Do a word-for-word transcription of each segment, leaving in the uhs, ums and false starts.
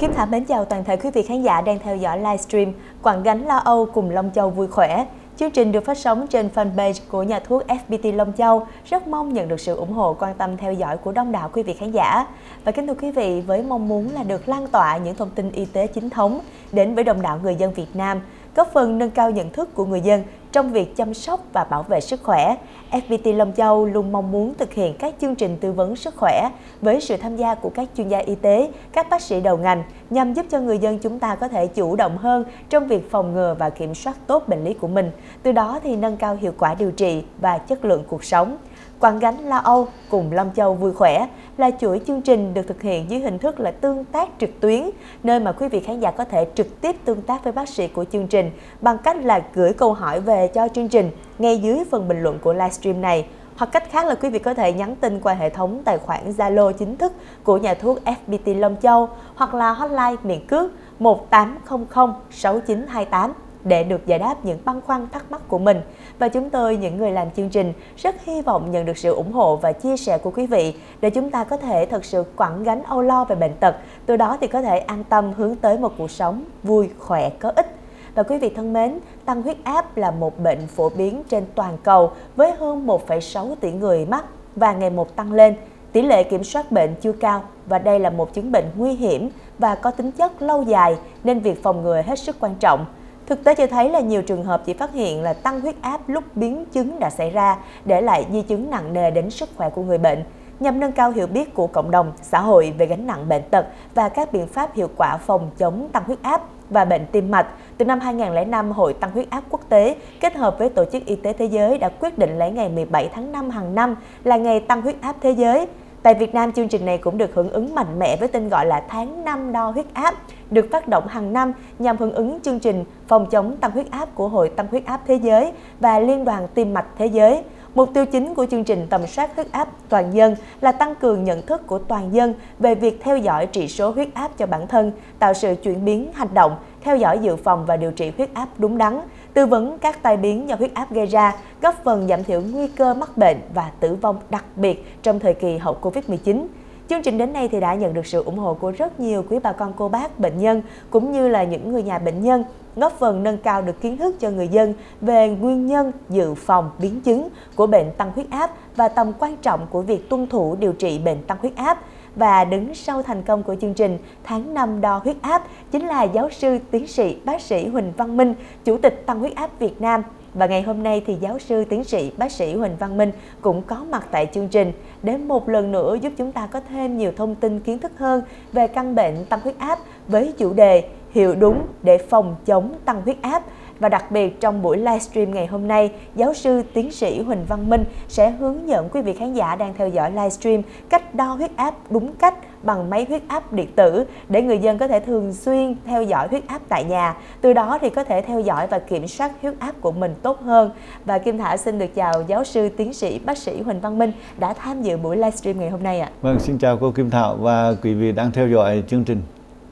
Kim Thảo mến chào toàn thể quý vị khán giả đang theo dõi livestream Quặng Gánh Lo Âu cùng Long Châu vui khỏe. Chương trình được phát sóng trên fanpage của nhà thuốc ép pê tê Long Châu. Rất mong nhận được sự ủng hộ, quan tâm theo dõi của đông đảo quý vị khán giả. Và kính thưa quý vị, với mong muốn là được lan tỏa những thông tin y tế chính thống đến với đông đảo người dân Việt Nam, góp phần nâng cao nhận thức của người dân trong việc chăm sóc và bảo vệ sức khỏe, ép pê tê Long Châu luôn mong muốn thực hiện các chương trình tư vấn sức khỏe với sự tham gia của các chuyên gia y tế, các bác sĩ đầu ngành nhằm giúp cho người dân chúng ta có thể chủ động hơn trong việc phòng ngừa và kiểm soát tốt bệnh lý của mình, từ đó thì nâng cao hiệu quả điều trị và chất lượng cuộc sống. Quặng Gánh Lo Âu cùng Long Châu vui khỏe là chuỗi chương trình được thực hiện dưới hình thức là tương tác trực tuyến, nơi mà quý vị khán giả có thể trực tiếp tương tác với bác sĩ của chương trình bằng cách là gửi câu hỏi về cho chương trình ngay dưới phần bình luận của livestream này. Hoặc cách khác là quý vị có thể nhắn tin qua hệ thống tài khoản Zalo chính thức của nhà thuốc ép pê tê Long Châu hoặc là hotline miễn cước một tám không không sáu chín hai tám để được giải đáp những băn khoăn thắc mắc của mình. Và chúng tôi, những người làm chương trình, rất hy vọng nhận được sự ủng hộ và chia sẻ của quý vị để chúng ta có thể thật sự quẳng gánh âu lo về bệnh tật, từ đó thì có thể an tâm hướng tới một cuộc sống vui, khỏe, có ích. Và quý vị thân mến, tăng huyết áp là một bệnh phổ biến trên toàn cầu với hơn một phẩy sáu tỷ người mắc và ngày một tăng lên. Tỷ lệ kiểm soát bệnh chưa cao và đây là một chứng bệnh nguy hiểm và có tính chất lâu dài nên việc phòng ngừa hết sức quan trọng. Thực tế cho thấy là nhiều trường hợp chỉ phát hiện là tăng huyết áp lúc biến chứng đã xảy ra, để lại di chứng nặng nề đến sức khỏe của người bệnh. Nhằm nâng cao hiểu biết của cộng đồng, xã hội về gánh nặng bệnh tật và các biện pháp hiệu quả phòng chống tăng huyết áp và bệnh tim mạch, từ năm hai nghìn không trăm lẻ năm, Hội Tăng huyết áp quốc tế kết hợp với Tổ chức Y tế Thế giới đã quyết định lấy ngày mười bảy tháng năm hàng năm là ngày tăng huyết áp thế giới. Tại Việt Nam, chương trình này cũng được hưởng ứng mạnh mẽ với tên gọi là Tháng năm đo huyết áp, được phát động hàng năm nhằm hưởng ứng chương trình phòng chống tăng huyết áp của Hội Tăng huyết áp Thế giới và Liên đoàn Tim mạch Thế giới. Mục tiêu chính của chương trình tầm soát huyết áp toàn dân là tăng cường nhận thức của toàn dân về việc theo dõi chỉ số huyết áp cho bản thân, tạo sự chuyển biến hành động, theo dõi dự phòng và điều trị huyết áp đúng đắn, tư vấn các tai biến do huyết áp gây ra, góp phần giảm thiểu nguy cơ mắc bệnh và tử vong, đặc biệt trong thời kỳ hậu Covid mười chín. Chương trình đến nay thì đã nhận được sự ủng hộ của rất nhiều quý bà con cô bác bệnh nhân cũng như là những người nhà bệnh nhân, góp phần nâng cao được kiến thức cho người dân về nguyên nhân, dự phòng, biến chứng của bệnh tăng huyết áp và tầm quan trọng của việc tuân thủ điều trị bệnh tăng huyết áp. Và đứng sau thành công của chương trình Tháng năm đo huyết áp chính là giáo sư tiến sĩ bác sĩ Huỳnh Văn Minh, Chủ tịch Tăng huyết áp Việt Nam. Và ngày hôm nay thì giáo sư tiến sĩ bác sĩ Huỳnh Văn Minh cũng có mặt tại chương trình để một lần nữa giúp chúng ta có thêm nhiều thông tin kiến thức hơn về căn bệnh tăng huyết áp với chủ đề Hiểu đúng để phòng chống tăng huyết áp. Và đặc biệt trong buổi livestream ngày hôm nay, giáo sư tiến sĩ Huỳnh Văn Minh sẽ hướng dẫn quý vị khán giả đang theo dõi livestream cách đo huyết áp đúng cách bằng máy huyết áp điện tử để người dân có thể thường xuyên theo dõi huyết ap tại nhà, từ đó thì có thể theo dõi và kiểm soát huyết áp của mình tốt hơn. Và Kim Thảo xin được chào giáo sư tiến sĩ bác sĩ Huỳnh Văn Minh đã tham dự buổi livestream ngày hôm nay ạ. Vâng, xin chào cô Kim Thảo và quý vị đang theo dõi chương trình.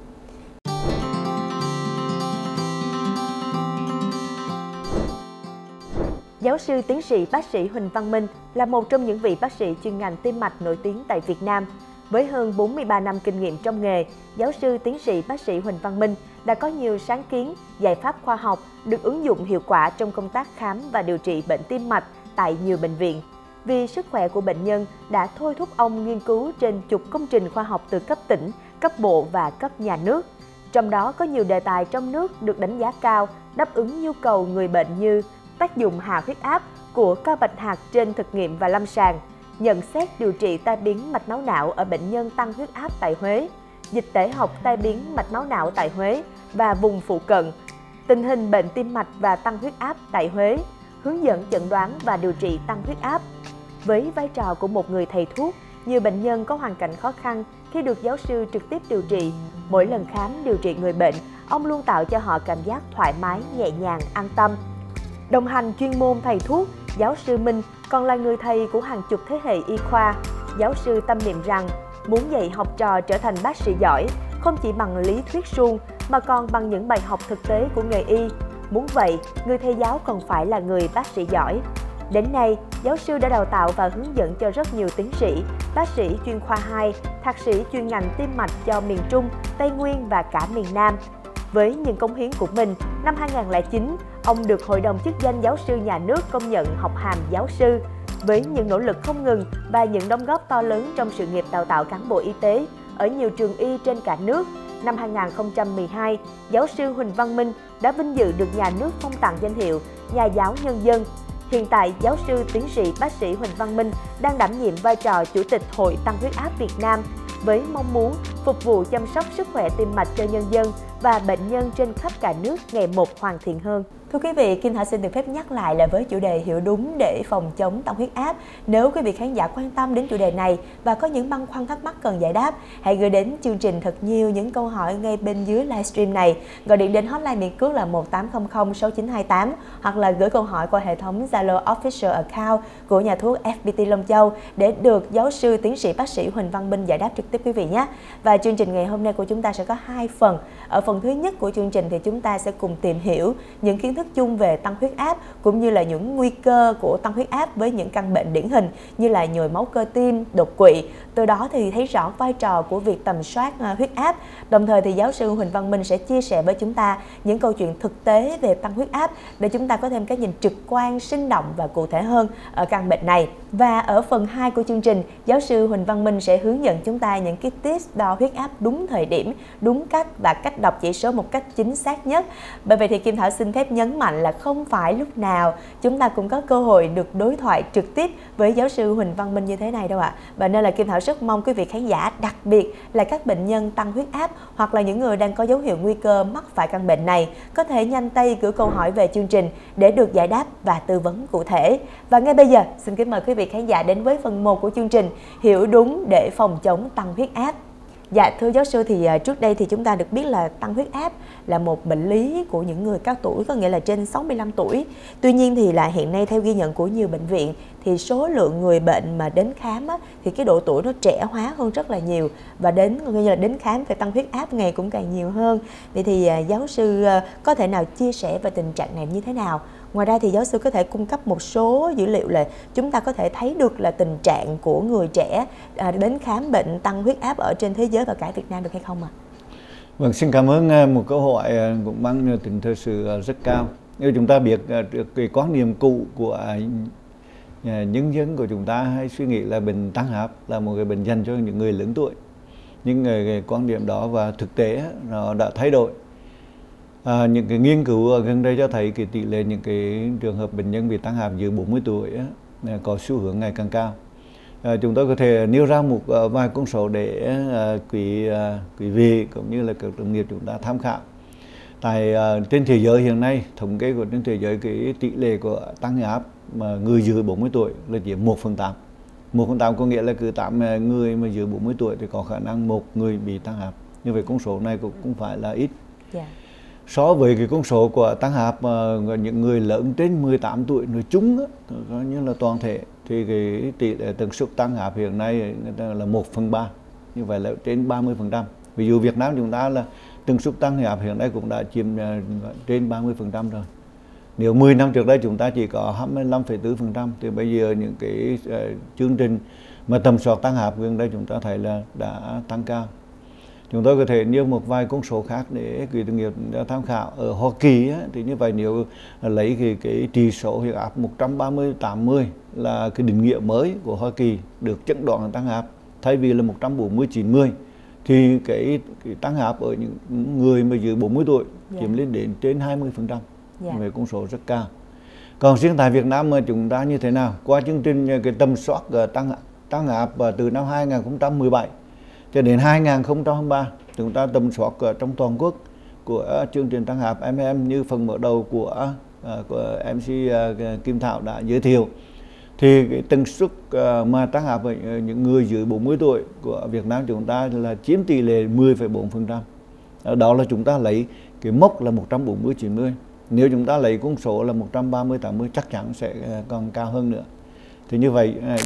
Giáo sư tiến sĩ bác sĩ Huỳnh Văn Minh là một trong những vị bác sĩ chuyên ngành tim mạch nổi tiếng tại Việt Nam. Với hơn bốn mươi ba năm kinh nghiệm trong nghề, giáo sư tiến sĩ bác sĩ Huỳnh Văn Minh đã có nhiều sáng kiến, giải pháp khoa học được ứng dụng hiệu quả trong công tác khám và điều trị bệnh tim mạch tại nhiều bệnh viện. Vì sức khỏe của bệnh nhân đã thôi thúc ông nghiên cứu trên chục công trình khoa học từ cấp tỉnh, cấp bộ và cấp nhà nước. Trong đó có nhiều đề tài trong nước được đánh giá cao, đáp ứng nhu cầu người bệnh như tác dụng hạ huyết áp của cao bạch hạt trên thực nghiệm và lâm sàng, nhận xét điều trị tai biến mạch máu não ở bệnh nhân tăng huyết áp tại Huế, dịch tễ học tai biến mạch máu não tại Huế và vùng phụ cận, tình hình bệnh tim mạch và tăng huyết áp tại Huế, hướng dẫn chẩn đoán và điều trị tăng huyết áp. Với vai trò của một người thầy thuốc, nhiều bệnh nhân có hoàn cảnh khó khăn khi được giáo sư trực tiếp điều trị. Mỗi lần khám điều trị người bệnh, ông luôn tạo cho họ cảm giác thoải mái, nhẹ nhàng, an tâm. Đồng hành chuyên môn thầy thuốc, giáo sư Minh còn là người thầy của hàng chục thế hệ y khoa. Giáo sư tâm niệm rằng muốn dạy học trò trở thành bác sĩ giỏi không chỉ bằng lý thuyết suông mà còn bằng những bài học thực tế của nghề y. Muốn vậy, người thầy giáo còn phải là người bác sĩ giỏi. Đến nay, giáo sư đã đào tạo và hướng dẫn cho rất nhiều tiến sĩ, bác sĩ chuyên khoa hai, thạc sĩ chuyên ngành tim mạch cho miền Trung, Tây Nguyên và cả miền Nam. Với những cống hiến của mình, năm hai nghìn không trăm lẻ chín, ông được Hội đồng chức danh giáo sư nhà nước công nhận học hàm giáo sư. Với những nỗ lực không ngừng và những đóng góp to lớn trong sự nghiệp đào tạo cán bộ y tế ở nhiều trường y trên cả nước, năm hai nghìn không trăm mười hai, giáo sư Huỳnh Văn Minh đã vinh dự được nhà nước phong tặng danh hiệu Nhà giáo nhân dân. Hiện tại, giáo sư tiến sĩ bác sĩ Huỳnh Văn Minh đang đảm nhiệm vai trò Chủ tịch Hội Tăng huyết áp Việt Nam với mong muốn phục vụ chăm sóc sức khỏe tim mạch cho nhân dân và bệnh nhân trên khắp cả nước ngày một hoàn thiện hơn. Thưa quý vị, Kim Thảo xin được phép nhắc lại là với chủ đề hiểu đúng để phòng chống tăng huyết áp. Nếu quý vị khán giả quan tâm đến chủ đề này và có những băn khoăn thắc mắc cần giải đáp, hãy gửi đến chương trình thật nhiều những câu hỏi ngay bên dưới livestream này. Gọi điện đến hotline miền cước là một tám không không sáu chín hai tám hoặc là gửi câu hỏi qua hệ thống Zalo Official Account của nhà thuốc ép pê tê Long Châu để được giáo sư tiến sĩ bác sĩ Huỳnh Văn Minh giải đáp trực tiếp quý vị nhé. Và chương trình ngày hôm nay của chúng ta sẽ có hai phần. Ở phần thứ nhất của chương trình thì chúng ta sẽ cùng tìm hiểu những kiến thức chung về tăng huyết áp cũng như là những nguy cơ của tăng huyết áp với những căn bệnh điển hình như là nhồi máu cơ tim, đột quỵ. Từ đó thì thấy rõ vai trò của việc tầm soát huyết áp. Đồng thời thì giáo sư Huỳnh Văn Minh sẽ chia sẻ với chúng ta những câu chuyện thực tế về tăng huyết áp để chúng ta có thêm cái nhìn trực quan, sinh động và cụ thể hơn ở căn bệnh này. Và ở phần hai của chương trình, giáo sư Huỳnh Văn Minh sẽ hướng dẫn chúng ta những cái tips đo huyết áp đúng thời điểm, đúng cách và cách đọc chỉ số một cách chính xác nhất. Bởi vậy thì Kim Thảo xin phép nhấn mạnh là không phải lúc nào chúng ta cũng có cơ hội được đối thoại trực tiếp với giáo sư Huỳnh Văn Minh như thế này đâu ạ. Và nên là Kim Thảo rất mong quý vị khán giả, đặc biệt là các bệnh nhân tăng huyết áp hoặc là những người đang có dấu hiệu nguy cơ mắc phải căn bệnh này, có thể nhanh tay gửi câu hỏi về chương trình để được giải đáp và tư vấn cụ thể. Và ngay bây giờ, xin kính mời quý vị khán giả đến với phần một của chương trình Hiểu đúng để phòng chống tăng huyết áp. Dạ, thưa giáo sư, thì trước đây thì chúng ta được biết là tăng huyết áp là một bệnh lý của những người cao tuổi, có nghĩa là trên sáu mươi lăm tuổi. Tuy nhiên thì là hiện nay theo ghi nhận của nhiều bệnh viện thì số lượng người bệnh mà đến khám á, thì cái độ tuổi nó trẻ hóa hơn rất là nhiều và đến như là đến khám về tăng huyết áp ngày cũng càng nhiều hơn. Vậy thì giáo sư có thể nào chia sẻ về tình trạng này như thế nào? Ngoài ra thì giáo sư có thể cung cấp một số dữ liệu là chúng ta có thể thấy được là tình trạng của người trẻ đến khám bệnh tăng huyết áp ở trên thế giới và cả Việt Nam được hay không ạ? À? Vâng, xin cảm ơn một câu hỏi cũng mang tính thời sự rất cao. Nếu chúng ta biết được cái quan niệm cũ của nhân dân của chúng ta hay suy nghĩ là bệnh tăng huyết áp là một cái bệnh dành cho những người lớn tuổi. Nhưng cái quan điểm đó và thực tế nó đã thay đổi. À, những cái nghiên cứu gần đây cho thấy cái tỷ lệ những cái trường hợp bệnh nhân bị tăng huyết áp dưới bốn mươi tuổi á, có xu hướng ngày càng cao. À, chúng tôi có thể nêu ra một uh, vài con số để uh, quý uh, quý vị cũng như là các đồng nghiệp chúng ta tham khảo. Tại uh, trên thế giới hiện nay, thống kê của trên thế giới cái tỷ lệ của tăng huyết áp mà người dưới bốn mươi tuổi là chỉ một phần tám. một phần tám có nghĩa là cứ tám người mà dưới bốn mươi tuổi thì có khả năng một người bị tăng huyết áp. Như vậy con số này cũng cũng phải là ít. Yeah. So với cái con số của tăng huyết áp uh, những người lớn trên mười tám tuổi nói chung á, coi như là toàn thể, thì cái tỷ lệ tần suất tăng huyết áp hiện nay là một phần ba, như vậy là trên ba mươi phần trăm. Ví dụ Việt Nam chúng ta là tần suất tăng huyết áp hiện nay cũng đã chiếm uh, trên ba mươi phần trăm rồi. Nếu mười năm trước đây chúng ta chỉ có hai mươi lăm phẩy bốn phần trăm, thì bây giờ những cái uh, chương trình mà tầm soát tăng huyết áp gần đây chúng ta thấy là đã tăng cao. Chúng tôi có thể nêu một vài con số khác để quý đồng nghiệp tham khảo. Ở Hoa Kỳ á, thì như vậy nếu lấy cái, cái chỉ số huyết áp một trăm ba mươi tám mươi là cái định nghĩa mới của Hoa Kỳ được chẩn đoán là tăng huyết áp, thay vì là một trăm bốn mươi chín mươi thì cái, cái tăng huyết áp ở những người mà dưới bốn mươi tuổi yeah. chiếm lên đến trên hai mươi phần trăm, yeah. về con số rất cao. Còn riêng tại Việt Nam mà chúng ta như thế nào? Qua chương trình cái tầm soát tăng tăng huyết áp từ năm hai nghìn không trăm mười bảy cho đến hai nghìn không trăm hai mươi ba, chúng ta tầm soát trong toàn quốc của chương trình tăng huyết áp em em như phần mở đầu của, uh, của em xê uh, Kim Thảo đã giới thiệu, thì cái tần suất uh, mà tăng huyết áp ở những người dưới bốn mươi tuổi của Việt Nam chúng ta là chiếm tỷ lệ mười phẩy bốn phần trăm. Đó là chúng ta lấy cái mốc là một trăm bốn mươi chín mươi. Nếu chúng ta lấy con số là một trăm ba mươi tám mươi chắc chắn sẽ còn cao hơn nữa. Thì như vậy uh,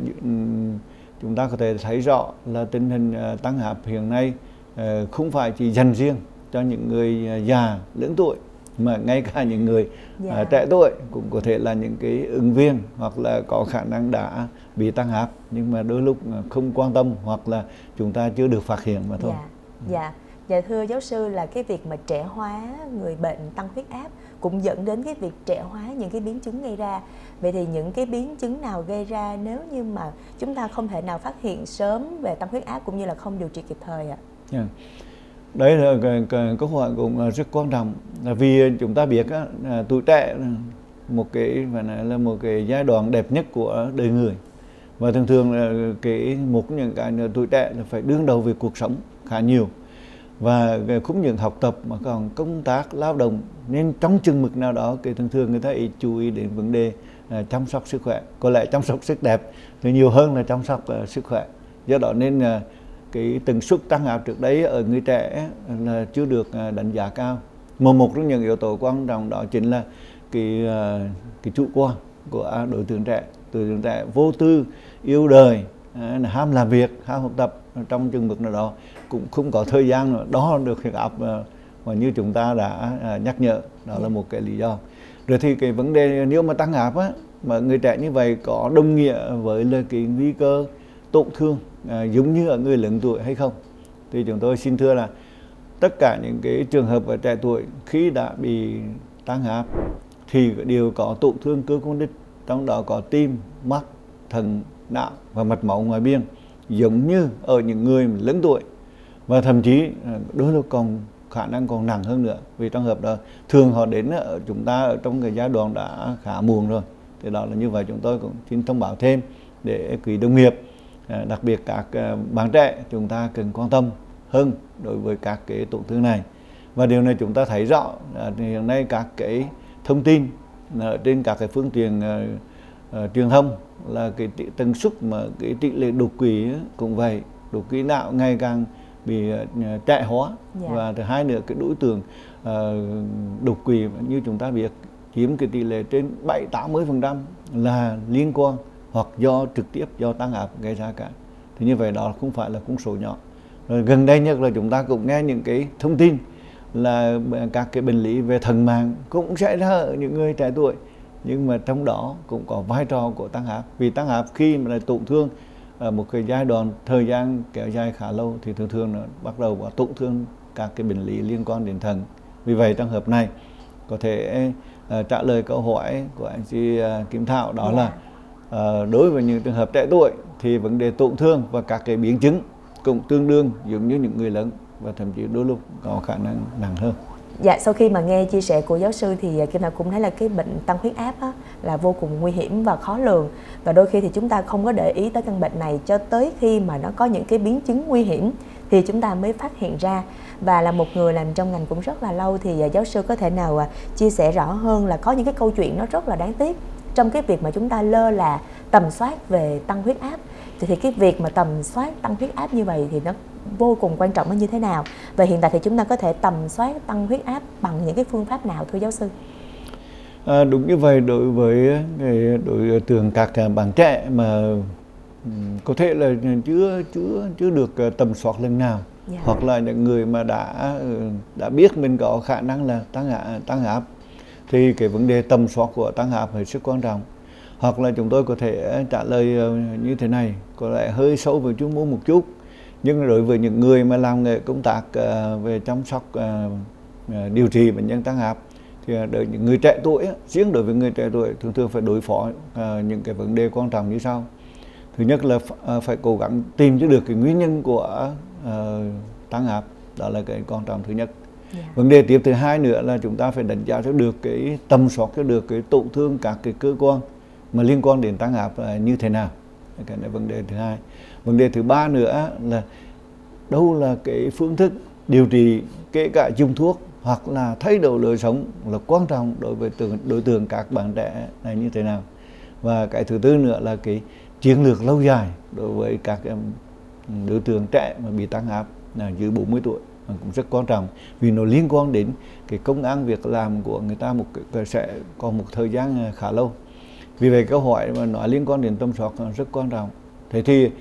chúng ta có thể thấy rõ là tình hình uh, tăng huyết áp hiện nay uh, không phải chỉ dành riêng cho những người uh, già lớn tuổi, mà ngay cả những người Dạ. uh, trẻ tuổi cũng có thể là những cái ứng viên hoặc là có khả năng đã bị tăng áp, nhưng mà đôi lúc không quan tâm hoặc là chúng ta chưa được phát hiện mà thôi. Dạ. Dạ. Dạ thưa giáo sư, là cái việc mà trẻ hóa người bệnh tăng huyết áp cũng dẫn đến cái việc trẻ hóa những cái biến chứng gây ra. Vậy thì những cái biến chứng nào gây ra nếu như mà chúng ta không thể nào phát hiện sớm về tăng huyết áp cũng như là không điều trị kịp thời ạ? Yeah. Đấy là câu hỏi cũng rất quan trọng, là vì chúng ta biết á, tuổi trẻ một cái phải nói là một cái giai đoạn đẹp nhất của đời người, và thường thường là cái một những cái tuổi trẻ là phải đương đầu về cuộc sống khá nhiều, và không những học tập mà còn công tác lao động, nên trong chừng mực nào đó cái thường thường người ta ít chú ý đến vấn đề uh, chăm sóc sức khỏe. Có lẽ chăm sóc sức đẹp thì nhiều hơn là chăm sóc uh, sức khỏe. Do đó nên uh, cái tần suất tăng áp trước đấy ở người trẻ là chưa được uh, đánh giá cao. Một một trong những yếu tố quan trọng đó chính là cái uh, cái chủ quan của đối tượng trẻ. Đối tượng trẻ vô tư, yêu đời, uh, ham làm việc, ham học tập, trong chừng mực nào đó cũng không có thời gian đo được huyết áp mà như chúng ta đã nhắc nhở, đó là một cái lý do. Rồi thì cái vấn đề nếu mà tăng áp á, mà người trẻ như vậy có đồng nghĩa với là cái nguy cơ tổn thương à, giống như ở người lớn tuổi hay không? Thì chúng tôi xin thưa là tất cả những cái trường hợp ở trẻ tuổi khi đã bị tăng áp thì đều có tổn thương cơ quan đích, trong đó có tim, mắt, thận, não và mạch máu ngoài biên, giống như ở những người lớn tuổi, và thậm chí đôi lúc còn khả năng còn nặng hơn nữa, vì trong hợp đó thường họ đến ở chúng ta ở trong cái giai đoạn đã khá muộn rồi. Thì đó là như vậy, chúng tôi cũng xin thông báo thêm để quý đồng nghiệp, đặc biệt các bạn trẻ, chúng ta cần quan tâm hơn đối với các cái tổn thương này. Và điều này chúng ta thấy rõ thì hiện nay các cái thông tin ở trên các cái phương tiện uh, uh, truyền thông là cái tần suất mà cái tỷ lệ đột quỵ cũng vậy, đột quỵ não ngày càng bị uh, trẻ hóa. Yeah. Và thứ hai nữa, cái đối tượng uh, đột quỵ như chúng ta biết chiếm cái tỷ lệ trên bảy tám mươi phần trăm là liên quan hoặc do trực tiếp do tăng áp gây ra cả. Thì như vậy đó không phải là con số nhỏ. Rồi gần đây nhất là chúng ta cũng nghe những cái thông tin là các cái bệnh lý về thận mạng cũng xảy ra ở những người trẻ tuổi, nhưng mà trong đó cũng có vai trò của tăng áp. Vì tăng áp khi mà tổn thương ở một cái giai đoạn thời gian kéo dài khá lâu thì thường thường nó bắt đầu có tổn thương các cái bệnh lý liên quan đến thận. Vì vậy trong hợp này có thể uh, trả lời câu hỏi của anh chị uh, Kim Thảo, đó yeah. là uh, đối với những trường hợp trẻ tuổi thì vấn đề tổn thương và các cái biến chứng cũng tương đương giống như những người lớn, và thậm chí đôi lúc có khả năng nặng hơn. Dạ, sau khi mà nghe chia sẻ của giáo sư thì Kim Thảo cũng thấy là cái bệnh tăng huyết áp á, là vô cùng nguy hiểm và khó lường, và đôi khi thì chúng ta không có để ý tới căn bệnh này cho tới khi mà nó có những cái biến chứng nguy hiểm thì chúng ta mới phát hiện ra. Và là một người làm trong ngành cũng rất là lâu thì giáo sư có thể nào chia sẻ rõ hơn là có những cái câu chuyện nó rất là đáng tiếc trong cái việc mà chúng ta lơ là tầm soát về tăng huyết áp. Thì, thì cái việc mà tầm soát tăng huyết áp như vậy thì nó vô cùng quan trọng nó như thế nào? Và hiện tại thì chúng ta có thể tầm soát tăng huyết áp bằng những cái phương pháp nào thưa giáo sư? À, đúng như vậy, đối với đối tượng các bạn trẻ mà có thể là chưa chưa chưa được tầm soát lần nào, yeah. hoặc là những người mà đã đã biết mình có khả năng là tăng áp, tăng áp thì cái vấn đề tầm soát của tăng áp hết sức quan trọng. Hoặc là chúng tôi có thể trả lời như thế này, có lẽ hơi sâu về chuyên môn một chút, nhưng đối với những người mà làm nghề công tác về chăm sóc điều trị bệnh nhân tăng áp thì đối những người trẻ tuổi, riêng đối với người trẻ tuổi thường thường phải đối phó những cái vấn đề quan trọng như sau. Thứ nhất là phải cố gắng tìm cho được cái nguyên nhân của tăng áp, đó là cái quan trọng thứ nhất. Yeah. Vấn đề tiếp thứ hai nữa là chúng ta phải đánh giá cho được cái tầm soát cho được cái tổn thương các cái cơ quan mà liên quan đến tăng áp như thế nào. Cái này vấn đề thứ hai. Vấn đề thứ ba nữa là đâu là cái phương thức điều trị, kể cả dùng thuốc hoặc là thay đổi lối sống là quan trọng đối với đối tượng các bạn trẻ này như thế nào. Và cái thứ tư nữa là cái chiến lược lâu dài đối với các đối tượng trẻ mà bị tăng áp là dưới bốn mươi tuổi cũng rất quan trọng, vì nó liên quan đến cái công ăn việc làm của người ta một cái sẽ còn một thời gian khá lâu. Vì vậy câu hỏi mà nói liên quan đến tầm soát rất quan trọng. Thế thì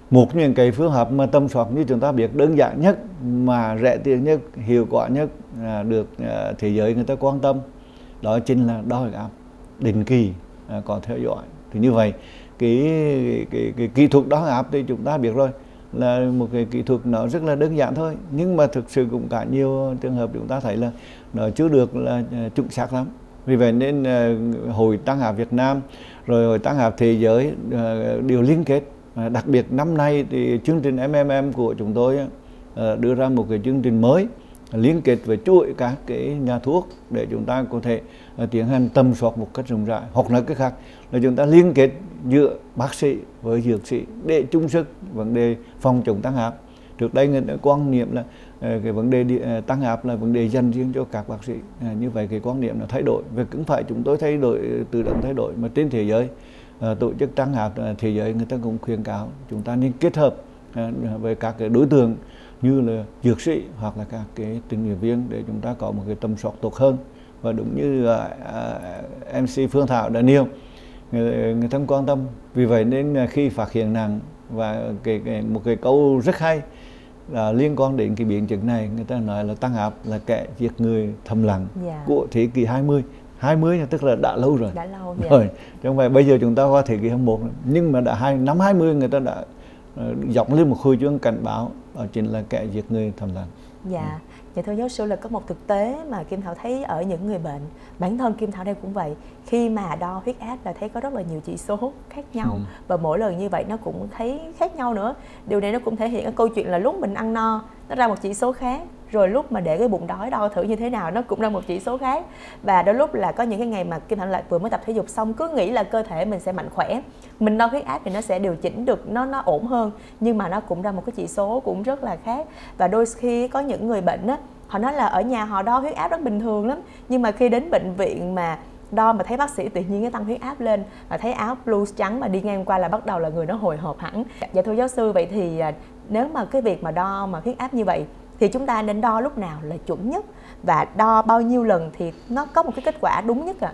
một những cái phương pháp mà tầm soát như chúng ta biết đơn giản nhất mà rẻ tiền nhất, hiệu quả nhất, à, được à, thế giới người ta quan tâm, đó chính là đo huyết áp định kỳ, à, có theo dõi. Thì như vậy cái, cái, cái, cái kỹ thuật đo huyết áp thì chúng ta biết rồi, là một cái kỹ thuật nó rất là đơn giản thôi, nhưng mà thực sự cũng cả nhiều trường hợp chúng ta thấy là nó chưa được là chuẩn xác lắm. Vì vậy nên uh, Hội Tăng áp Việt Nam rồi Hội Tăng áp Thế giới uh, đều liên kết. Uh, đặc biệt năm nay thì chương trình em em em của chúng tôi uh, đưa ra một cái chương trình mới liên kết với chuỗi các cái nhà thuốc để chúng ta có thể uh, tiến hành tầm soát một cách rộng rãi, hoặc là cái khác là chúng ta liên kết giữa bác sĩ với dược sĩ để chung sức vấn đề phòng chống tăng áp. Trước đây người ta quan niệm là uh, cái vấn đề đi, uh, tăng áp là vấn đề dành riêng cho các bác sĩ. Uh, như vậy cái quan niệm nó thay đổi, và cũng phải chúng tôi thay đổi, tự động thay đổi. Mà trên thế giới, uh, tổ chức tăng áp uh, thế giới người ta cũng khuyên cáo chúng ta nên kết hợp uh, với các cái đối tượng như là dược sĩ hoặc là các cái tình nguyện viên để chúng ta có một cái tầm soát tốt hơn. Và đúng như uh, uh, em xê Phương Thảo đã nêu, người, người ta quan tâm. Vì vậy nên khi phát hiện nặng, và cái, cái, một cái câu rất hay là liên quan đến cái biến chứng này, người ta nói là tăng áp là kẻ giết người thầm lặng, yeah, của thế kỷ hai mươi. hai mươi tức là đã lâu rồi. Đã lâu rồi. Rồi. Trong vậy bây giờ chúng ta qua thế kỷ hai mươi mốt, nhưng mà đã hai năm hai mươi người ta đã uh, dọc lên một hồi chuông cảnh báo, đó chính là kẻ giết người thầm lặng. Dạ. Ừ. Dạ thưa giáo sư, là có một thực tế mà Kim Thảo thấy ở những người bệnh, bản thân Kim Thảo đây cũng vậy, khi mà đo huyết áp là thấy có rất là nhiều chỉ số khác nhau, ừ. và mỗi lần như vậy nó cũng thấy khác nhau nữa. Điều này nó cũng thể hiện cái câu chuyện là lúc mình ăn no nó ra một chỉ số khác, rồi lúc mà để cái bụng đói đo thử như thế nào nó cũng ra một chỉ số khác. Và đôi lúc là có những cái ngày mà Kim Thảo lại vừa mới tập thể dục xong cứ nghĩ là cơ thể mình sẽ mạnh khỏe, mình đo huyết áp thì nó sẽ điều chỉnh được, nó nó ổn hơn, nhưng mà nó cũng ra một cái chỉ số cũng rất là khác. Và đôi khi có những người bệnh á, họ nói là ở nhà họ đo huyết áp rất bình thường lắm, nhưng mà khi đến bệnh viện mà đo mà thấy bác sĩ tự nhiên cái tăng huyết áp lên, và thấy áo blue trắng mà đi ngang qua là bắt đầu là người nó hồi hộp hẳn. Dạ thưa giáo sư, vậy thì nếu mà cái việc mà đo mà huyết áp như vậy thì chúng ta nên đo lúc nào là chuẩn nhất, và đo bao nhiêu lần thì nó có một cái kết quả đúng nhất ạ?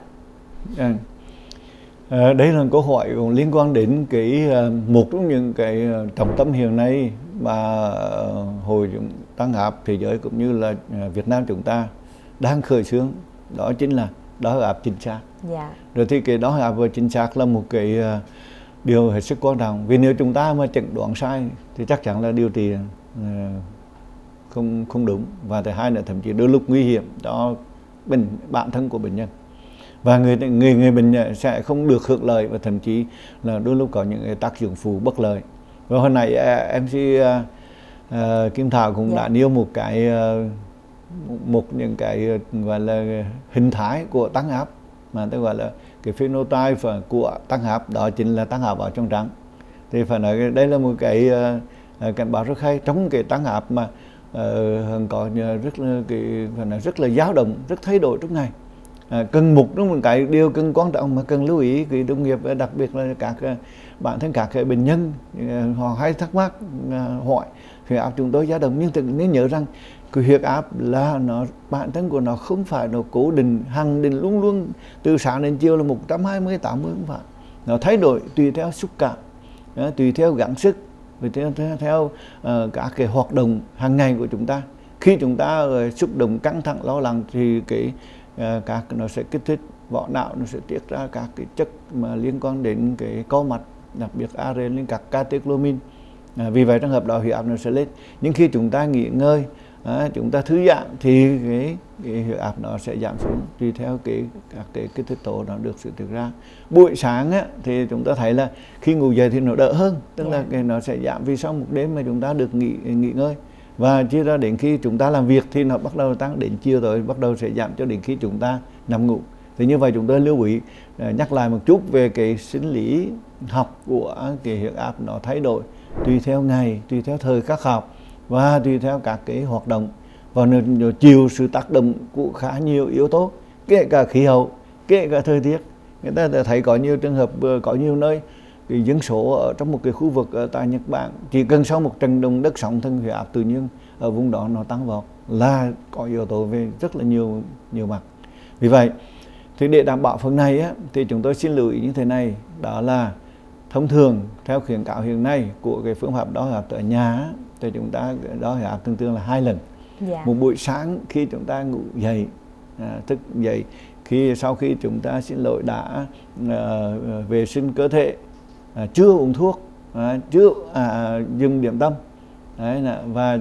À? À, đây là câu hỏi liên quan đến cái một trong những cái trọng tâm hiện nay mà Hội Tăng áp Thế giới cũng như là Việt Nam chúng ta đang khởi xướng, đó chính là đo huyết áp chính xác. Dạ. Rồi thì cái đo huyết áp chính xác là một cái điều hết sức quan trọng, vì nếu chúng ta mà chẩn đoán sai thì chắc chắn là điều trị không không đúng, và thứ hai là thậm chí đôi lúc nguy hiểm cho bệnh bản thân của bệnh nhân, và người người người bệnh sẽ không được hưởng lợi, và thậm chí là đôi lúc có những cái tác dụng phụ bất lợi. Và hồi nãy em xê uh, uh, Kim Thảo cũng, yeah, đã nêu một cái uh, một những cái gọi là hình thái của tăng áp, mà tôi gọi là cái phenotype của tăng áp, đó chính là tăng áp ở trong trắng. Thì phải nói đây là một cái uh, cảnh báo rất hay trong cái tăng áp mà uh, có rất là cái phải nói rất là dao động, rất thay đổi trong ngày. À, cần một trong một cái điều cần quan trọng mà cần lưu ý cái đồng nghiệp, đặc biệt là các bản thân các cái bệnh nhân họ hay thắc mắc hỏi huyết áp chúng tôi dao động, nhưng thực nên nhớ rằng cái huyết áp là nó bản thân của nó không phải nó cố định hằng định luôn luôn từ sáng đến chiều là một trăm hai mươi tám mươi, không phải, nó thay đổi tùy theo xúc cảm, tùy theo gắng sức, tùy theo theo, theo uh, các cái hoạt động hàng ngày của chúng ta. Khi chúng ta uh, xúc động căng thẳng lo lắng thì cái uh, các nó sẽ kích thích vỏ não, nó sẽ tiết ra các cái chất mà liên quan đến cái co mạch, đặc biệt adrenaline, các catecholamine. À, vì vậy trong hợp đó huyết áp nó sẽ lên. Nhưng khi chúng ta nghỉ ngơi, à, chúng ta thư giãn thì cái, cái huyết áp nó sẽ giảm xuống tùy theo cái các cái kích thích tố nó được sự tiết ra. Buổi sáng á, thì chúng ta thấy là khi ngủ dậy thì nó đỡ hơn, tức yeah. là cái nó sẽ giảm vì sau một đêm mà chúng ta được nghỉ nghỉ ngơi. Và chia ra đến khi chúng ta làm việc thì nó bắt đầu tăng, đến chiều tối bắt đầu sẽ giảm cho đến khi chúng ta nằm ngủ. Thì như vậy chúng tôi lưu ý nhắc lại một chút về cái sinh lý học của cái huyết áp nó thay đổi tùy theo ngày, tùy theo thời khắc học và tùy theo các cái hoạt động, và nó, nó chịu sự tác động của khá nhiều yếu tố, kể cả khí hậu, kể cả thời tiết. Người ta đã thấy có nhiều trường hợp, có nhiều nơi cái dân số ở trong một cái khu vực ở tại Nhật Bản chỉ cần sau một trận động đất sóng thần huyết áp tự nhiên ở vùng đó nó tăng vọt, là có yếu tố về rất là nhiều nhiều mặt. Vì vậy thì để đảm bảo phần này á, thì chúng tôi xin lưu ý như thế này, đó là thông thường theo khuyến cáo hiện nay của cái phương pháp đo huyết áp ở nhà thì chúng ta đo huyết áp thường thường là hai lần. Dạ. Một buổi sáng khi chúng ta ngủ dậy, à, thức dậy, khi sau khi chúng ta xin lỗi đã à, vệ sinh cơ thể, à, chưa uống thuốc, à, chưa à, dừng điểm tâm. Đấy, và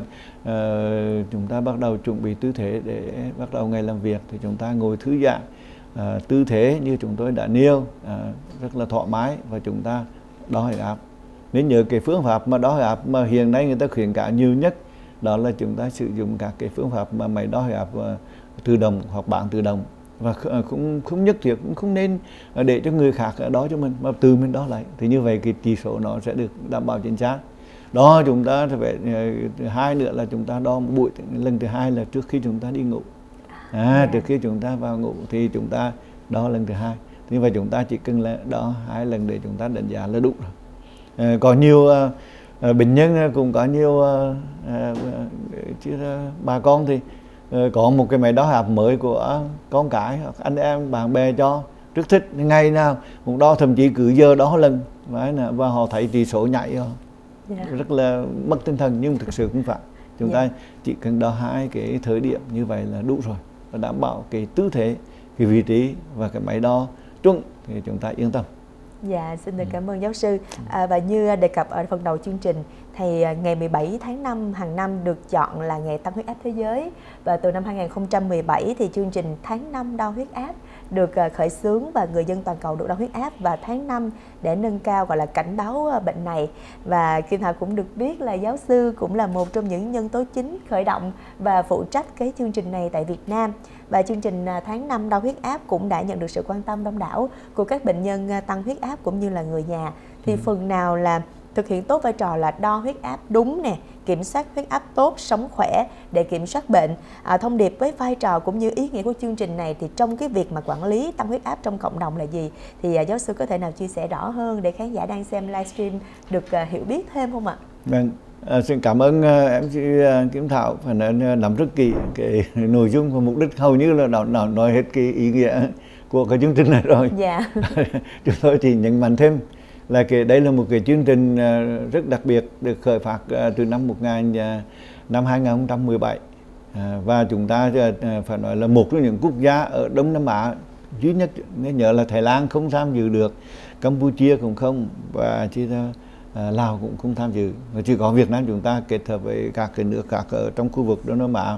uh, chúng ta bắt đầu chuẩn bị tư thế để bắt đầu ngày làm việc, thì chúng ta ngồi thư giãn, uh, tư thế như chúng tôi đã nêu, uh, rất là thoải mái, và chúng ta đo huyết áp. Nên nhớ cái phương pháp mà đo huyết áp mà hiện nay người ta khuyến cáo nhiều nhất đó là chúng ta sử dụng các cái phương pháp mà máy đo huyết áp uh, tự động hoặc bảng tự động, và cũng không nhất thiết, cũng không nên để cho người khác đo cho mình, mà từ mình đo lại, thì như vậy cái chỉ số nó sẽ được đảm bảo chính xác. Đó, chúng ta phải thứ hai nữa là chúng ta đo một buổi, lần thứ hai là trước khi chúng ta đi ngủ, à, yeah. Trước khi chúng ta vào ngủ thì chúng ta đo lần thứ hai. Như vậy chúng ta chỉ cần là đo hai lần để chúng ta đánh giá là đủ rồi. À, có nhiều à, bệnh nhân cũng có nhiều à, chứ bà con thì à, có một cái máy đo huyết áp mới của con cái hoặc anh em bạn bè cho, rất thích, ngày nào cũng đo, thậm chí cứ giờ đo lần, và họ thấy chỉ số nhảy rồi. Yeah. Rất là mất tinh thần, nhưng thực sự không phải. Chúng yeah. ta chỉ cần đo hai cái thời điểm như vậy là đủ rồi, và đảm bảo cái tư thế, cái vị trí và cái máy đo chuẩn thì chúng ta yên tâm. Dạ, xin được cảm ơn giáo sư. À, và như đề cập ở phần đầu chương trình, thì ngày mười bảy tháng năm hàng năm được chọn là ngày tăng huyết áp thế giới, và từ năm hai nghìn không trăm mười bảy thì chương trình tháng năm đo huyết áp được khởi xướng, và người dân toàn cầu được đo huyết áp vào tháng năm để nâng cao gọi là cảnh báo bệnh này. Và Kim Thảo cũng được biết là giáo sư cũng là một trong những nhân tố chính khởi động và phụ trách cái chương trình này tại Việt Nam. Và chương trình tháng năm đo huyết áp cũng đã nhận được sự quan tâm đông đảo của các bệnh nhân tăng huyết áp cũng như là người nhà. Thì ừ. phần nào là thực hiện tốt vai trò là đo huyết áp đúng nè, kiểm soát huyết áp tốt, sống khỏe để kiểm soát bệnh. À, thông điệp với vai trò cũng như ý nghĩa của chương trình này thì trong cái việc mà quản lý tăng huyết áp trong cộng đồng là gì? Thì à, giáo sư có thể nào chia sẻ rõ hơn để khán giả đang xem livestream được à, hiểu biết thêm không ạ? Vâng, à, xin cảm ơn uh, em xê uh, Kim Thảo, phải nói nắm rất kỹ cái nội dung và mục đích, hầu như là nó, nó nói hết cái ý nghĩa của cái chương trình này rồi. Dạ. Chúng tôi chỉ nhấn mạnh thêm là cái đây là một cái chương trình uh, rất đặc biệt, được khởi phát uh, từ năm một nghìn uh, năm hai nghìn không trăm mười bảy, uh, và chúng ta uh, phải nói là một trong những quốc gia ở Đông Nam Á duy nhất, nên nhớ là Thái Lan không tham dự được, Campuchia cũng không, và chỉ là uh, Lào cũng không tham dự, và chỉ có Việt Nam chúng ta kết hợp với các cái nước khác ở trong khu vực Đông Nam Á,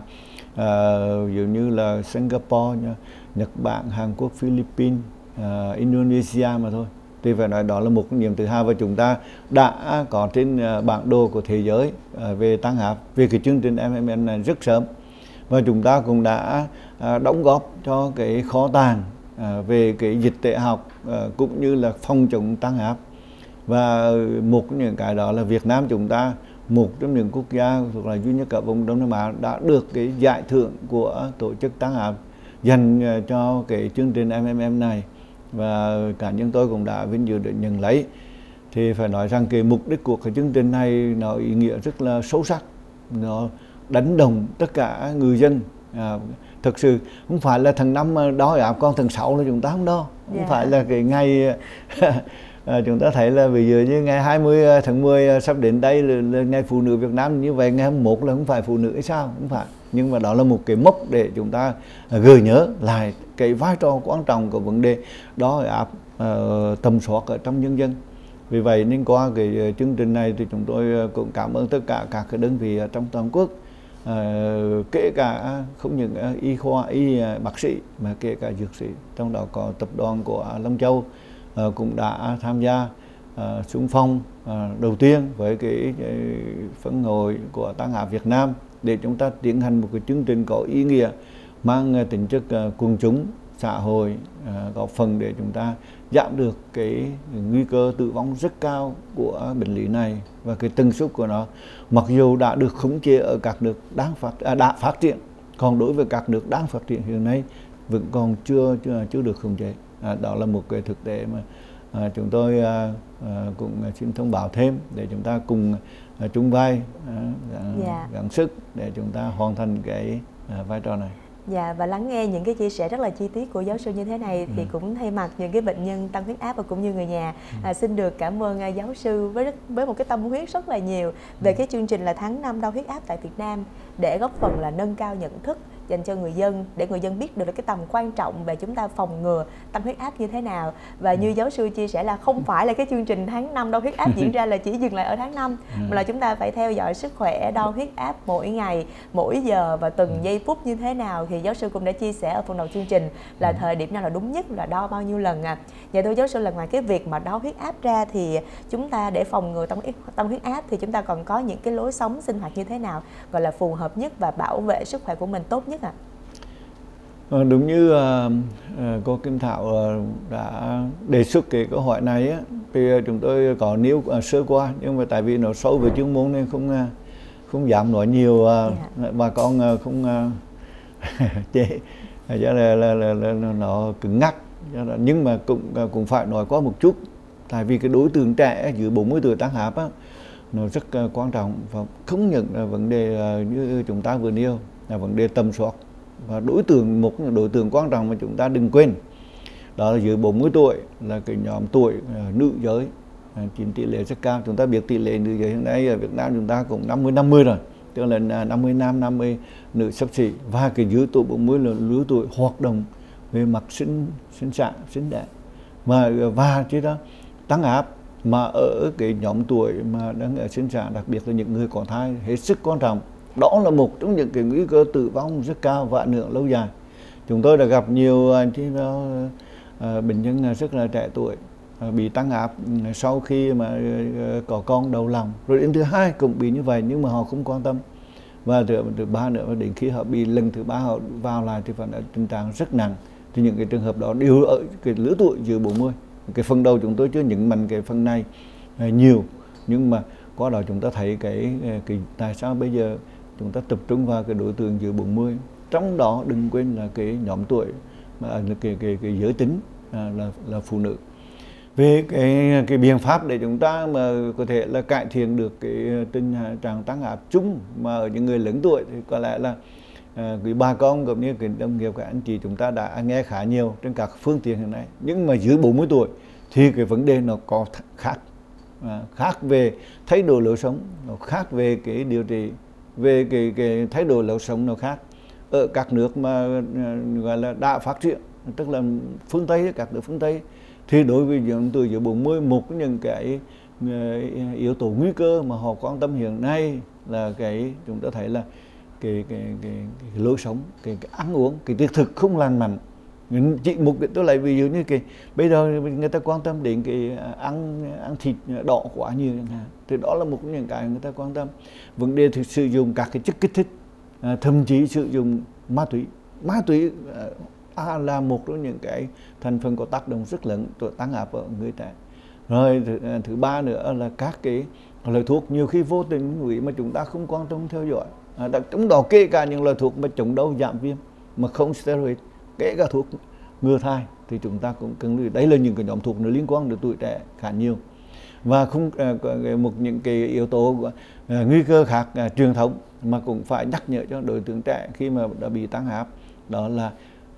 uh, ví dụ như là Singapore, Nhật Bản, Hàn Quốc, Philippines, uh, Indonesia mà thôi. Thì phải nói đó là một niềm tự hào, và chúng ta đã có trên bản đồ của thế giới về tăng huyết áp, về cái chương trình em em en này rất sớm, và chúng ta cũng đã đóng góp cho cái kho tàng về cái dịch tễ học cũng như là phòng chống tăng huyết áp. Và một trong những cái đó là Việt Nam chúng ta, một trong những quốc gia thuộc là duy nhất ở vùng Đông Nam Á đã được cái giải thưởng của tổ chức tăng huyết áp dành cho cái chương trình em em en này, và cá nhân tôi cũng đã vinh dự được nhận lấy. Thì phải nói rằng cái mục đích của cái chương trình này nó ý nghĩa rất là sâu sắc, nó đánh đồng tất cả người dân. À, thực sự không phải là tháng năm đo huyết áp, còn tháng sáu là chúng ta không đo, không yeah. phải là cái ngày à, chúng ta thấy là bây giờ như ngày hai mươi tháng mười sắp đến đây là, là ngày phụ nữ Việt Nam, như vậy ngày hai mươi mốt là không phải phụ nữ hay sao, không phải, nhưng mà đó là một cái mốc để chúng ta gợi nhớ lại cái vai trò quan trọng của vấn đề đo huyết áp uh, tầm soát ở trong nhân dân. Vì vậy nên qua cái chương trình này thì chúng tôi cũng cảm ơn tất cả các cái đơn vị ở trong toàn quốc, uh, kể cả không những y khoa, y bác sĩ mà kể cả dược sĩ, trong đó có tập đoàn của Long Châu uh, cũng đã tham gia uh, xung phong uh, đầu tiên với cái, cái phân hội của tăng huyết áp Việt Nam, để chúng ta tiến hành một cái chương trình có ý nghĩa, mang tính chất uh, quần chúng, xã hội, uh, góp phần để chúng ta giảm được cái nguy cơ tử vong rất cao của bệnh lý này, và cái tần suất của nó mặc dù đã được khống chế ở các nước đang phát à, đã phát triển, còn đối với các nước đang phát triển hiện nay vẫn còn chưa chưa, chưa được khống chế. À, đó là một cái thực tế mà à, chúng tôi à, à, cũng xin thông báo thêm để chúng ta cùng à, chung vai, à, gắng, yeah. gắng sức để chúng ta hoàn thành cái à, vai trò này. Dạ, và lắng nghe những cái chia sẻ rất là chi tiết của giáo sư như thế này thì ừ. cũng thay mặt những cái bệnh nhân tăng huyết áp và cũng như người nhà à, xin được cảm ơn à, giáo sư với rất, với một cái tâm huyết rất là nhiều về cái chương trình là tháng năm đo huyết áp tại Việt Nam, để góp phần là nâng cao nhận thức dành cho người dân, để người dân biết được là cái tầm quan trọng về chúng ta phòng ngừa tăng huyết áp như thế nào. Và như giáo sư chia sẻ là không phải là cái chương trình tháng năm đo huyết áp diễn ra là chỉ dừng lại ở tháng năm, mà là chúng ta phải theo dõi sức khỏe, đo huyết áp mỗi ngày, mỗi giờ và từng giây phút như thế nào. Thì giáo sư cũng đã chia sẻ ở phần đầu chương trình là thời điểm nào là đúng nhất, là đo bao nhiêu lần à. Dạ thưa giáo sư, là ngoài cái việc mà đo huyết áp ra thì chúng ta để phòng ngừa tăng huyết, tăng huyết áp thì chúng ta còn có những cái lối sống sinh hoạt như thế nào gọi là phù hợp nhất và bảo vệ sức khỏe của mình tốt nhất ạ? À? Đúng như uh, uh, cô Kim Thảo uh, đã đề xuất cái câu hỏi này á, thì uh, chúng tôi có nêu uh, sơ qua, nhưng mà tại vì nó sâu về chuyên môn nên không uh, không dám nói nhiều, uh, yeah. Bà con uh, không uh, chế cho là, là, là, là, là nó cứng ngắc, nhưng mà cũng cũng phải nói qua một chút, tại vì cái đối tượng trẻ dưới bốn mươi tuổi tăng áp á, nó rất uh, quan trọng, và không những là vấn đề uh, như chúng ta vừa nêu là vấn đề tầm soát, và đối tượng một đối tượng quan trọng mà chúng ta đừng quên đó là dưới bốn mươi tuổi, là cái nhóm tuổi uh, nữ giới uh, chiếm tỷ lệ rất cao. Chúng ta biết tỷ lệ nữ giới hiện nay ở Việt Nam chúng ta cũng năm mươi năm mươi rồi, tức là năm mươi nam năm mươi nữ xấp xỉ, và cái dưới tuổi bốn mươi là lứa tuổi hoạt động về mặt sinh sinh sản sinh đẻ, mà và chứ đó tăng áp mà ở cái nhóm tuổi mà đang ở sinh sản, đặc biệt là những người có thai hết sức quan trọng. Đó là một trong những cái nguy cơ tử vong rất cao và ảnh hưởng lâu dài. Chúng tôi đã gặp nhiều anh chị đó, à, bệnh nhân rất là trẻ tuổi à, bị tăng áp sau khi mà à, có con đầu lòng, rồi đến thứ hai cũng bị như vậy nhưng mà họ không quan tâm, và thứ, thứ ba nữa đến khi họ bị lần thứ ba họ vào lại thì vẫn ở tình trạng rất nặng. Thì những cái trường hợp đó đều ở cái lứa tuổi dưới bốn mươi. Cái phần đầu chúng tôi chưa nhấn mạnh cái phần này à, nhiều, nhưng mà qua đó chúng ta thấy cái, cái tại sao bây giờ chúng ta tập trung vào cái đối tượng dưới bốn mươi, trong đó đừng quên là cái nhóm tuổi mà là cái, cái, cái giới tính à, là, là phụ nữ. Về cái, cái biện pháp để chúng ta mà có thể là cải thiện được cái tình trạng tăng áp chung mà ở những người lớn tuổi thì có lẽ là à, cái bà con cũng như cái đồng nghiệp các anh chị chúng ta đã nghe khá nhiều trên các phương tiện hiện nay. Nhưng mà dưới bốn mươi tuổi thì cái vấn đề nó có khác, à, khác về thay đổi lối sống, nó khác về cái điều trị, về cái, cái thay đổi lối sống nó khác. Ở các nước mà gọi là đã phát triển, tức là phương Tây, các nước phương Tây, thì đối với những tuổi dưới bốn mươi, một trong những cái yếu tố nguy cơ mà họ quan tâm hiện nay là cái chúng ta thấy là cái, cái, cái, cái lối sống, cái, cái ăn uống, cái tiết thực không lành mạnh. Chỉ một cái tôi lấy ví dụ như cái bây giờ người ta quan tâm đến cái ăn ăn thịt đỏ quá nhiều chẳng hạn, thì đó là một trong những cái người ta quan tâm. Vấn đề thì sử dụng các cái chất kích thích, à, thậm chí sử dụng ma túy. Ma túy à, là một trong những cái thành phần có tác động rất lớn tới tăng áp ở người trẻ. Rồi thứ, thứ ba nữa là các cái loại thuốc nhiều khi vô tình vì mà chúng ta không quan tâm theo dõi. À, trong đó kể cả những loại thuốc mà chống đau giảm viêm mà không steroid, kể cả thuốc ngừa thai thì chúng ta cũng cần lưu ý. Đấy là những cái nhóm thuốc nó liên quan đến tuổi trẻ khá nhiều. Và không uh, một những cái yếu tố uh, nguy cơ khác uh, truyền thống mà cũng phải nhắc nhở cho đối tượng trẻ khi mà đã bị tăng áp, đó là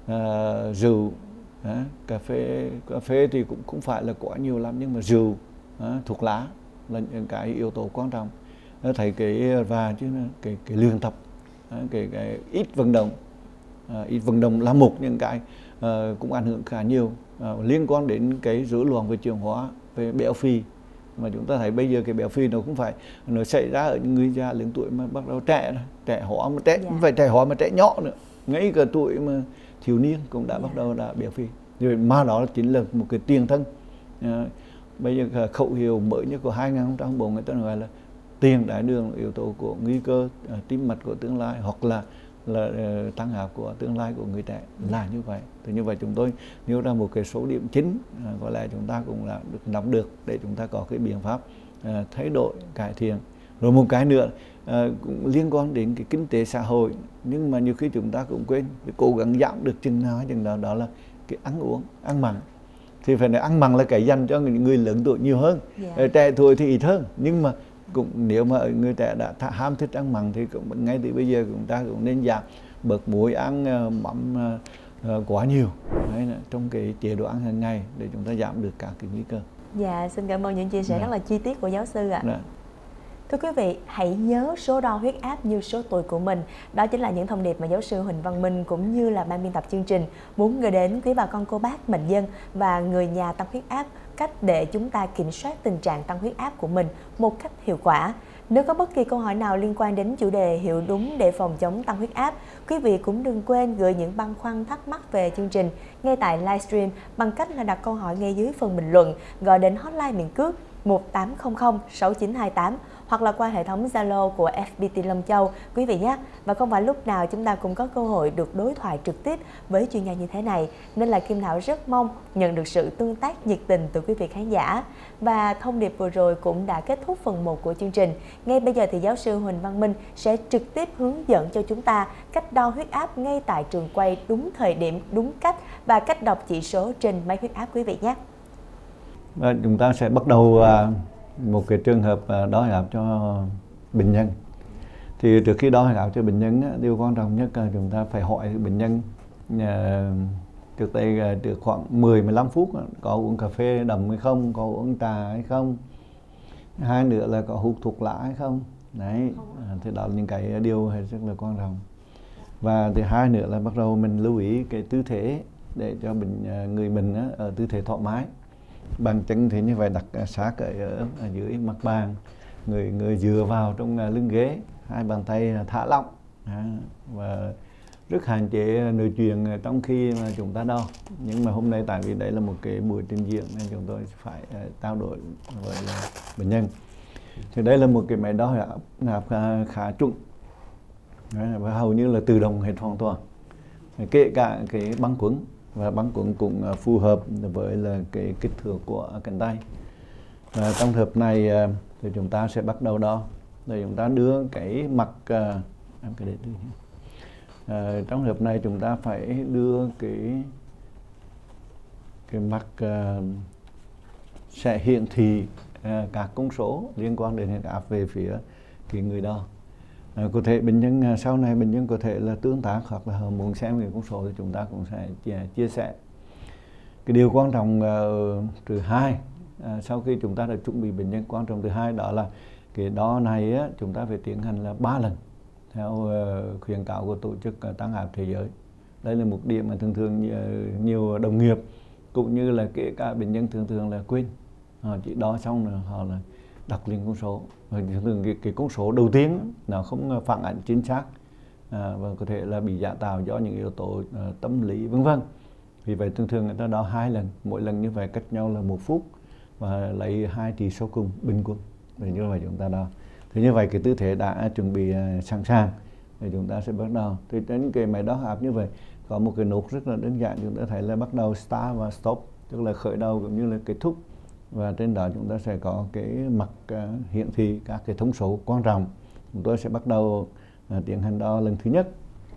uh, rượu, uh, cà phê. Cà phê thì cũng không phải là quá nhiều lắm, nhưng mà rượu, uh, thuốc lá là những cái yếu tố quan trọng. Uh, thấy cái và chứ cái cái luyện tập, uh, cái, cái ít vận động. À, ít vận động là một những cái uh, cũng ảnh hưởng khá nhiều, uh, liên quan đến cái rối loạn về chuyển hóa, về béo phì. Mà chúng ta thấy bây giờ cái béo phì nó cũng phải nó xảy ra ở những người già lớn tuổi mà bắt đầu trẻ rồi, trẻ hóa mà trẻ, không phải trẻ hóa mà trẻ nhỏ nữa, ngay cả tuổi mà thiếu niên cũng đã bắt đầu đã béo phì. Rồi mà đó chính là một cái tiền thân. Uh, bây giờ khẩu hiệu mới nhất của hai nghìn không trăm lẻ bốn người ta nói là tiền đái đường là yếu tố của nguy cơ uh, tim mạch của tương lai, hoặc là là uh, tăng áp của tương lai của người trẻ, là như vậy. Thì như vậy chúng tôi nêu ra một cái số điểm chính, uh, có lẽ chúng ta cũng là được nắm được để chúng ta có cái biện pháp uh, thay đổi, cải thiện. Rồi một cái nữa uh, cũng liên quan đến cái kinh tế xã hội, nhưng mà nhiều khi chúng ta cũng quên, cố gắng giảm được chừng nào chừng đó, đó là cái ăn uống, ăn mặn. Thì phải nói ăn mặn là cái dành cho người lớn tuổi nhiều hơn, yeah. Trẻ tuổi thì ít hơn, nhưng mà cũng nếu mà người trẻ đã ham thích ăn mặn thì cũng ngay từ bây giờ chúng ta cũng nên giảm. bớt muối, ăn mắm quá nhiều đấy, trong cái chế độ ăn hàng ngày để chúng ta giảm được các cái nguy cơ. Dạ, xin cảm ơn những chia sẻ Dạ. rất là chi tiết của giáo sư ạ. Dạ. Thưa quý vị, hãy nhớ số đo huyết áp như số tuổi của mình. Đó chính là những thông điệp mà giáo sư Huỳnh Văn Minh cũng như là ban biên tập chương trình muốn gửi đến quý bà con cô bác, mệnh dân và người nhà tăng huyết áp cách để chúng ta kiểm soát tình trạng tăng huyết áp của mình một cách hiệu quả. Nếu có bất kỳ câu hỏi nào liên quan đến chủ đề hiểu đúng để phòng chống tăng huyết áp, quý vị cũng đừng quên gửi những băn khoăn thắc mắc về chương trình ngay tại livestream bằng cách là đặt câu hỏi ngay dưới phần bình luận, gọi đến hotline miền cước một tám không không sáu chín hai tám hoặc là qua hệ thống Zalo của ép pê tê Long Châu quý vị nhé. Và không phải lúc nào chúng ta cũng có cơ hội được đối thoại trực tiếp với chuyên gia như thế này, nên là Kim Thảo rất mong nhận được sự tương tác nhiệt tình từ quý vị khán giả. Và thông điệp vừa rồi cũng đã kết thúc phần một của chương trình. Ngay bây giờ thì giáo sư Huỳnh Văn Minh sẽ trực tiếp hướng dẫn cho chúng ta cách đo huyết áp ngay tại trường quay, đúng thời điểm, đúng cách và cách đọc chỉ số trên máy huyết áp quý vị nhé. Và chúng ta sẽ bắt đầu một cái trường hợp đo huyết áp cho bệnh nhân. Thì trước khi đo huyết áp cho bệnh nhân, điều quan trọng nhất là chúng ta phải hỏi bệnh nhân trước đây được khoảng mười đến mười lăm phút có uống cà phê đậm hay không, có uống trà hay không, hai nữa là có hút thuốc lá hay không. Đấy, thì đó là những cái điều rất là quan trọng. Và thứ hai nữa là bắt đầu mình lưu ý cái tư thế để cho bệnh người bệnh ở tư thế thoải mái. Bàn chân thì như vậy đặt sát ở, ở dưới mặt bàn, người người dựa vào trong lưng ghế, hai bàn tay thả lỏng và rất hạn chế nói chuyện trong khi mà chúng ta đo. Nhưng mà hôm nay tại vì đây là một cái buổi trình diễn nên chúng tôi phải trao đổi với bệnh nhân. Thì đây là một cái máy đo huyết áp khá, khá chuẩn và hầu như là tự động hết hoàn toàn, kể cả cái băng quấn, và băng quấn cũng phù hợp với là cái kích thước của cánh tay. Và trong trường hợp này thì chúng ta sẽ bắt đầu đo. Rồi chúng ta đưa cái mặt em cái để à, trong trường hợp này chúng ta phải đưa cái cái mặt uh, sẽ hiển thị uh, các con số liên quan đến huyết áp về phía cái người đo. À, có thể bệnh nhân sau này bệnh nhân có thể là tương tác hoặc là muốn xem cái con số thì chúng ta cũng sẽ chia, chia sẻ. Cái điều quan trọng uh, thứ hai uh, sau khi chúng ta đã chuẩn bị bệnh nhân, quan trọng thứ hai đó là cái đo này á, chúng ta phải tiến hành là ba lần theo uh, khuyến cáo của tổ chức uh, tăng áp thế giới. Đây là một điểm mà thường thường uh, nhiều đồng nghiệp cũng như là kể cả bệnh nhân thường thường là quên, họ chỉ đo xong rồi họ là đọc lên con số. Thường cái, cái con số đầu tiên nó không phản ảnh chính xác à, và có thể là bị giả tạo do những yếu tố uh, tâm lý vân vân. Vì vậy thường thường người ta đo hai lần, mỗi lần như vậy cách nhau là một phút và lấy hai chỉ số cùng bình quân. Vì như vậy chúng ta đo. Thì như vậy cái tư thế đã chuẩn bị uh, sẵn sàng thì chúng ta sẽ bắt đầu. Thì đến cái máy đo áp như vậy có một cái nút rất là đơn giản, chúng ta thấy là bắt đầu start và stop, tức là khởi đầu cũng như là kết thúc. Và trên đó chúng ta sẽ có cái mặt uh, hiển thị các cái thông số quan trọng. Chúng tôi sẽ bắt đầu uh, tiến hành đo lần thứ nhất.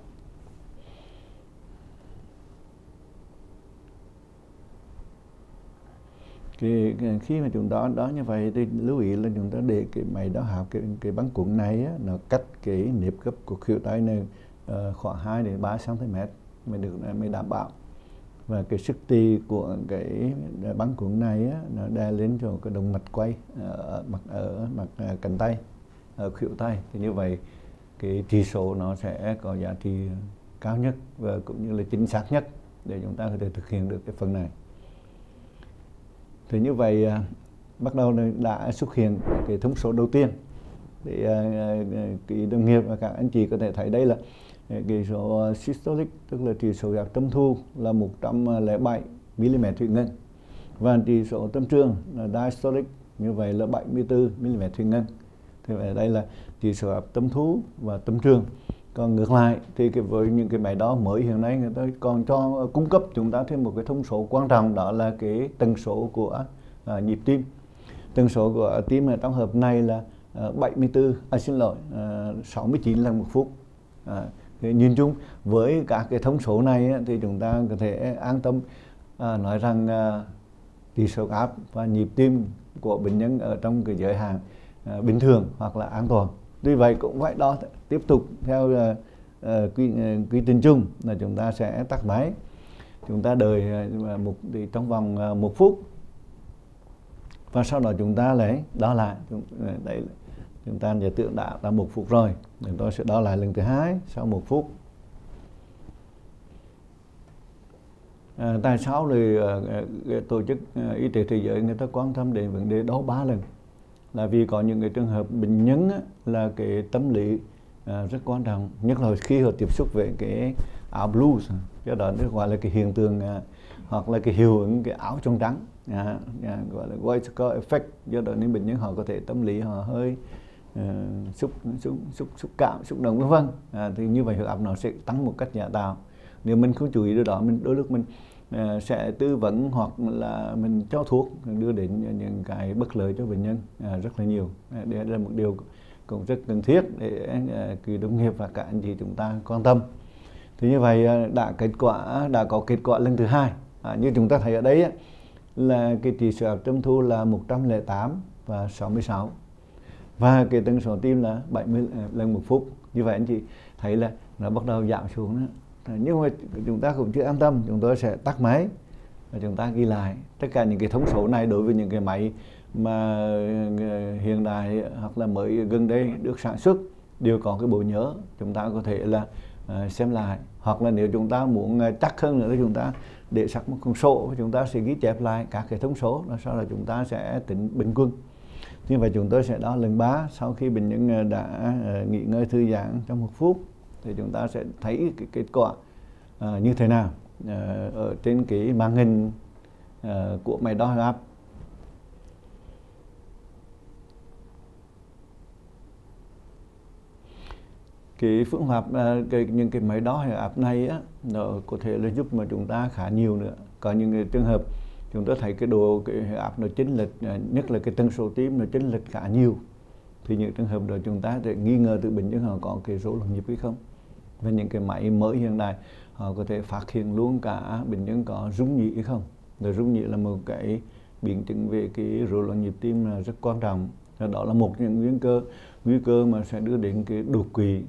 Cái, cái, khi mà chúng ta đo như vậy thì lưu ý là chúng ta để cái máy đo áp, cái, cái băng cuộn này á, nó cách cái nếp gấp của khuỷu tay này uh, khoảng hai đến ba xăng ti mét mới được mới đảm bảo. Và cái sức tì của cái băng cuộn này á, nó đè lên cho cái động mạch quay ở mặt ở mặt cánh tay, ở khuỷu tay. Thì như vậy cái chỉ số nó sẽ có giá trị cao nhất và cũng như là chính xác nhất để chúng ta có thể thực hiện được cái phần này. Thì như vậy bắt đầu đã xuất hiện cái thông số đầu tiên. Thì cái đồng nghiệp và các anh chị có thể thấy đây là cái số systolic, tức là chỉ số huyết áp tâm thu là một trăm lẻ bảy mi-li-mét thủy ngân, và chỉ số tâm trường là diastolic như vậy là bảy mươi tư mi-li-mét thủy ngân. Thì ở đây là chỉ số huyết áp tâm thu và tâm trường. Còn ngược lại thì cái với những cái máy đo mới hiện nay người ta còn cho cung cấp chúng ta thêm một cái thông số quan trọng, đó là cái tần số của à, nhịp tim. Tần số của tim ở trong hợp này là à, bảy mươi tư, à, xin lỗi, à, sáu mươi chín lần một phút. À, thì nhìn chung với các cái thông số này á, thì chúng ta có thể an tâm à, nói rằng à, chỉ số áp và nhịp tim của bệnh nhân ở trong cái giới hạn à, bình thường hoặc là an toàn. Tuy vậy cũng phải đo tiếp tục theo uh, uh, quy, uh, quy trình chung là chúng ta sẽ tắt máy, chúng ta đợi uh, một thì trong vòng uh, một phút và sau đó chúng ta lấy đo lại. Chúng, uh, đấy, chúng ta giả tưởng đã là một phút rồi, chúng tôi sẽ đo lại lần thứ hai sau một phút. À, tại sao thì uh, tổ chức uh, y tế thế giới người ta quan tâm đến vấn đề đo ba lần? Là vì có những cái trường hợp bệnh nhân á, là cái tâm lý uh, rất quan trọng, nhất là khi họ tiếp xúc với cái áo blues, do đó nó gọi là cái hiện tượng uh, hoặc là cái hiệu ứng cái áo trong trắng, uh, uh, gọi là white scar effect. Do đó nên bệnh nhân họ có thể tâm lý họ hơi uh, xúc, xúc xúc xúc cảm, xúc động vân vân. À, thì như vậy huyết áp nó sẽ tăng một cách giả tạo. Nếu mình không chú ý điều đó, mình đôi lúc mình uh, sẽ tư vấn hoặc là mình cho thuốc đưa đến những cái bất lợi cho bệnh nhân uh, rất là nhiều. Uh, đây là một điều cũng rất cần thiết để uh, kỳ đồng nghiệp và cả anh chị chúng ta quan tâm. Thì như vậy uh, đã kết quả đã có kết quả lần thứ hai. À, như chúng ta thấy ở đây uh, là cái chỉ số áp tâm thu là một trăm lẻ tám và sáu mươi sáu và cái tần số tim là bảy mươi lần một phút. Như vậy anh chị thấy là nó bắt đầu giảm xuống đó. Nhưng mà chúng ta cũng chưa an tâm, chúng tôi sẽ tắt máy và chúng ta ghi lại tất cả những cái thông số này. Đối với những cái máy mà hiện đại hoặc là mới gần đây được sản xuất đều có cái bộ nhớ, chúng ta có thể là uh, xem lại, hoặc là nếu chúng ta muốn uh, chắc hơn nữa thì chúng ta để sẵn một con sổ, chúng ta sẽ ghi chép lại các cái thông số, sau đó chúng ta sẽ tính bình quân. Như vậy chúng tôi sẽ đo lần ba sau khi bệnh nhân đã uh, nghỉ ngơi thư giãn trong một phút, thì chúng ta sẽ thấy cái kết quả uh, như thế nào uh, ở trên cái màn hình uh, của máy đo huyết áp. Cái phương pháp uh, cái, những cái máy đo huyết áp này á, nó có thể là giúp mà chúng ta khá nhiều nữa. Có những cái trường hợp chúng ta thấy cái độ cái huyết áp nó chênh lệch, uh, nhất là cái tần số tim nó chênh lệch khá nhiều, thì những trường hợp đó chúng ta sẽ nghi ngờ từ bệnh nhân họ có cái rối loạn nhịp hay không. Và những cái máy mới hiện đại họ có thể phát hiện luôn cả bệnh nhân có rung nhĩ hay không. Rồi rung nhĩ là một cái biến chứng về cái rối loạn nhịp tim là rất quan trọng. Đó là một những nguy cơ nguy cơ mà sẽ đưa đến cái đột quỵ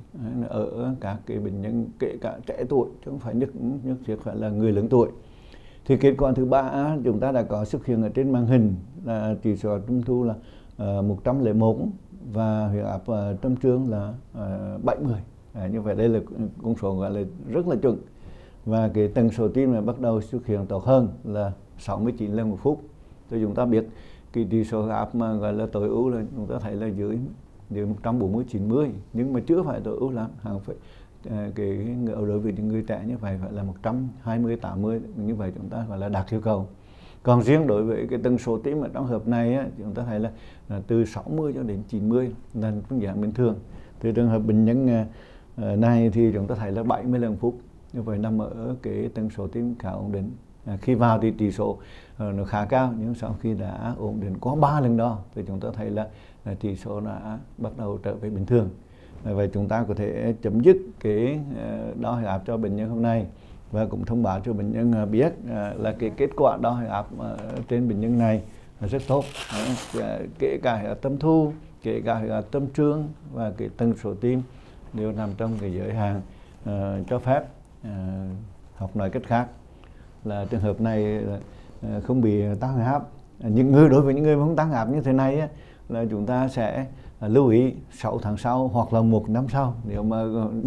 ở các cái bệnh nhân kể cả trẻ tuổi, chứ không phải nhất nhất thiết phải là người lớn tuổi. Thì kết quả thứ ba chúng ta đã có xuất hiện ở trên màn hình là chỉ số tâm thu là uh, một trăm lẻ một và huyết áp uh, tâm trương là uh, bảy mươi. À, như vậy đây là con số gọi là rất là chuẩn, và cái tần số tim là bắt đầu xuất hiện tốt hơn là sáu mươi chín lần một phút. Thì chúng ta biết cái chỉ số huyết áp mà gọi là tối ưu là chúng ta thấy là dưới dưới một trăm bốn mươi chín mươi, nhưng mà chưa phải tối ưu lắm, hàng phải uh, cái ở đối với những người trẻ như vậy phải là một trăm hai mươi tám mươi, như vậy chúng ta gọi là đạt yêu cầu. Còn riêng đối với cái tần số tim ở trong hợp này á, chúng ta thấy là, là từ sáu mươi cho đến chín mươi là cũng dạng bình thường. Thì trường hợp bệnh nhân uh, này thì chúng ta thấy là bảy mươi lần phút, như vậy nằm ở cái tần số tim khá ổn định. À, khi vào thì chỉ số uh, nó khá cao, nhưng sau khi đã ổn định có ba lần đo thì chúng ta thấy là uh, chỉ số đã bắt đầu trở về bình thường. À, vậy chúng ta có thể chấm dứt cái uh, đo huyết áp cho bệnh nhân hôm nay, và cũng thông báo cho bệnh nhân uh, biết uh, là cái kết quả đo huyết áp uh, trên bệnh nhân này là rất tốt. Uh, kể cả huyết áp tâm thu, kể cả huyết áp tâm trương và cái tần số tim đều nằm trong cái giới hạn uh, cho phép. Uh, học nói cách khác là trường hợp này uh, không bị tăng huyết áp. Uh, những người đối với những người không tăng huyết áp như thế này uh, là chúng ta sẽ uh, lưu ý sáu tháng sau hoặc là một năm sau, nếu mà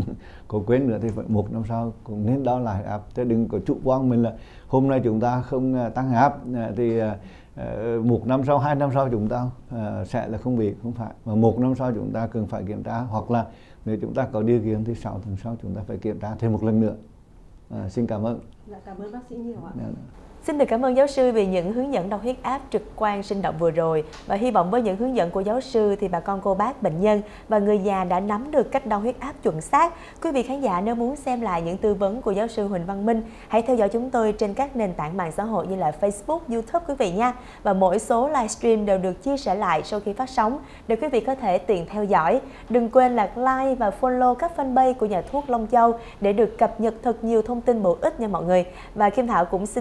có quên nữa thì phải một năm sau cũng nên đo lại huyết áp. Chứ đừng có chủ quan mình là hôm nay chúng ta không uh, tăng huyết áp uh, thì uh, Uh, một năm sau, hai năm sau chúng ta uh, sẽ là không bị, không phải. Mà một năm sau chúng ta cần phải kiểm tra, hoặc là nếu chúng ta có điều kiện thì sáu tháng sau chúng ta phải kiểm tra thêm một lần nữa. Uh, xin cảm ơn. Dạ, cảm ơn bác sĩ nhiều ạ. Dạ. Xin được cảm ơn giáo sư vì những hướng dẫn đo huyết áp trực quan sinh động vừa rồi, và hy vọng với những hướng dẫn của giáo sư thì bà con cô bác bệnh nhân và người già đã nắm được cách đo huyết áp chuẩn xác. Quý vị khán giả nếu muốn xem lại những tư vấn của giáo sư Huỳnh Văn Minh, hãy theo dõi chúng tôi trên các nền tảng mạng xã hội như là Facebook, YouTube quý vị nha. Và mỗi số livestream đều được chia sẻ lại sau khi phát sóng để quý vị có thể tiện theo dõi. Đừng quên là like và follow các fanpage của nhà thuốc Long Châu để được cập nhật thật nhiều thông tin bổ ích nha mọi người. Và Kim Thảo cũng xin phép là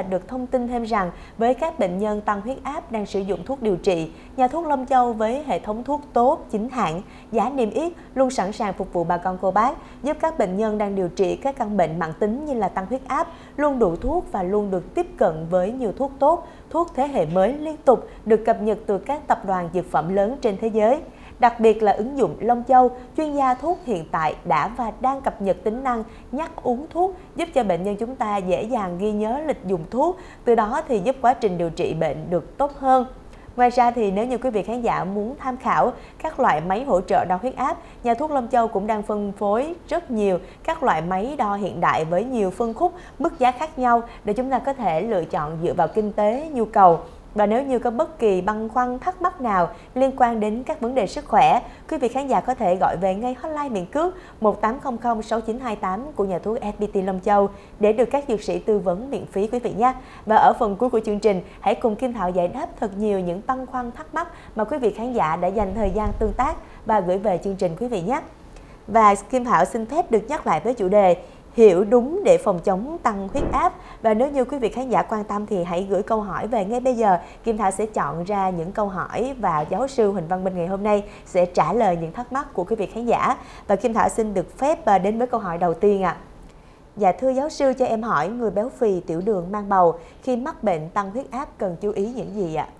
được thông tin thêm rằng với các bệnh nhân tăng huyết áp đang sử dụng thuốc điều trị, nhà thuốc Long Châu với hệ thống thuốc tốt, chính hãng, giá niêm yết luôn sẵn sàng phục vụ bà con cô bác, giúp các bệnh nhân đang điều trị các căn bệnh mãn tính như là tăng huyết áp luôn đủ thuốc và luôn được tiếp cận với nhiều thuốc tốt, thuốc thế hệ mới liên tục được cập nhật từ các tập đoàn dược phẩm lớn trên thế giới. Đặc biệt là ứng dụng Long Châu, chuyên gia thuốc hiện tại đã và đang cập nhật tính năng nhắc uống thuốc, giúp cho bệnh nhân chúng ta dễ dàng ghi nhớ lịch dùng thuốc, từ đó thì giúp quá trình điều trị bệnh được tốt hơn. Ngoài ra thì nếu như quý vị khán giả muốn tham khảo các loại máy hỗ trợ đo huyết áp, nhà thuốc Long Châu cũng đang phân phối rất nhiều các loại máy đo hiện đại với nhiều phân khúc, mức giá khác nhau để chúng ta có thể lựa chọn dựa vào kinh tế, nhu cầu. Và nếu như có bất kỳ băn khoăn thắc mắc nào liên quan đến các vấn đề sức khỏe, quý vị khán giả có thể gọi về ngay hotline miễn cước một tám không không sáu chín hai tám của nhà thuốc ép pê tê Long Châu để được các dược sĩ tư vấn miễn phí quý vị nhé. Và ở phần cuối của chương trình, hãy cùng Kim Thảo giải đáp thật nhiều những băn khoăn thắc mắc mà quý vị khán giả đã dành thời gian tương tác và gửi về chương trình quý vị nhé. Và Kim Thảo xin phép được nhắc lại với chủ đề hiểu đúng để phòng chống tăng huyết áp. Và nếu như quý vị khán giả quan tâm thì hãy gửi câu hỏi về ngay bây giờ. Kim Thảo sẽ chọn ra những câu hỏi và giáo sư Huỳnh Văn Minh ngày hôm nay sẽ trả lời những thắc mắc của quý vị khán giả. Và Kim Thảo xin được phép đến với câu hỏi đầu tiên ạ. À. Dạ thưa giáo sư, cho em hỏi người béo phì, tiểu đường, mang bầu khi mắc bệnh tăng huyết áp cần chú ý những gì ạ? À?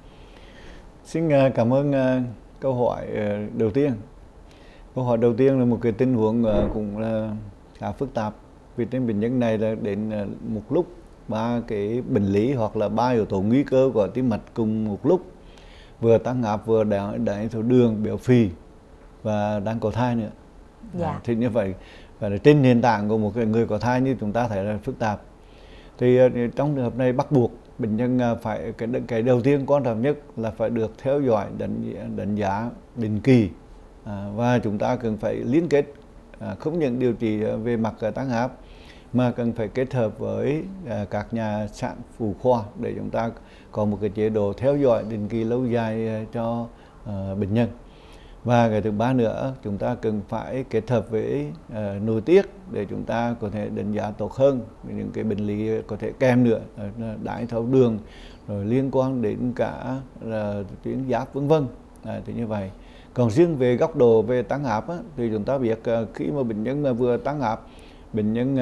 Xin cảm ơn câu hỏi đầu tiên. Câu hỏi đầu tiên là một cái tình huống cũng là khá phức tạp, vì trên bệnh nhân này là đến một lúc ba cái bệnh lý hoặc là ba yếu tố nguy cơ của tim mạch cùng một lúc, vừa tăng áp, vừa đái đái tháo đường, béo phì và đang có thai nữa. Dạ. À, thì như vậy và là trên nền tảng của một người có thai như chúng ta thấy là phức tạp. Thì trong trường hợp này bắt buộc bệnh nhân phải cái cái đầu tiên quan trọng nhất là phải được theo dõi đánh đánh giá định kỳ, à, và chúng ta cần phải liên kết. À, không những điều trị về mặt tăng áp mà cần phải kết hợp với à, các nhà sản phụ khoa để chúng ta có một cái chế độ theo dõi định kỳ lâu dài cho à, bệnh nhân. Và cái thứ ba nữa, chúng ta cần phải kết hợp với à, nội tiết để chúng ta có thể đánh giá tốt hơn những cái bệnh lý có thể kèm nữa, đái tháo đường rồi liên quan đến cả là tuyến giáp vân vân. À, thì như vậy. Còn riêng về góc độ về tăng áp á, thì chúng ta biết khi mà bệnh nhân mà vừa tăng áp, bệnh nhân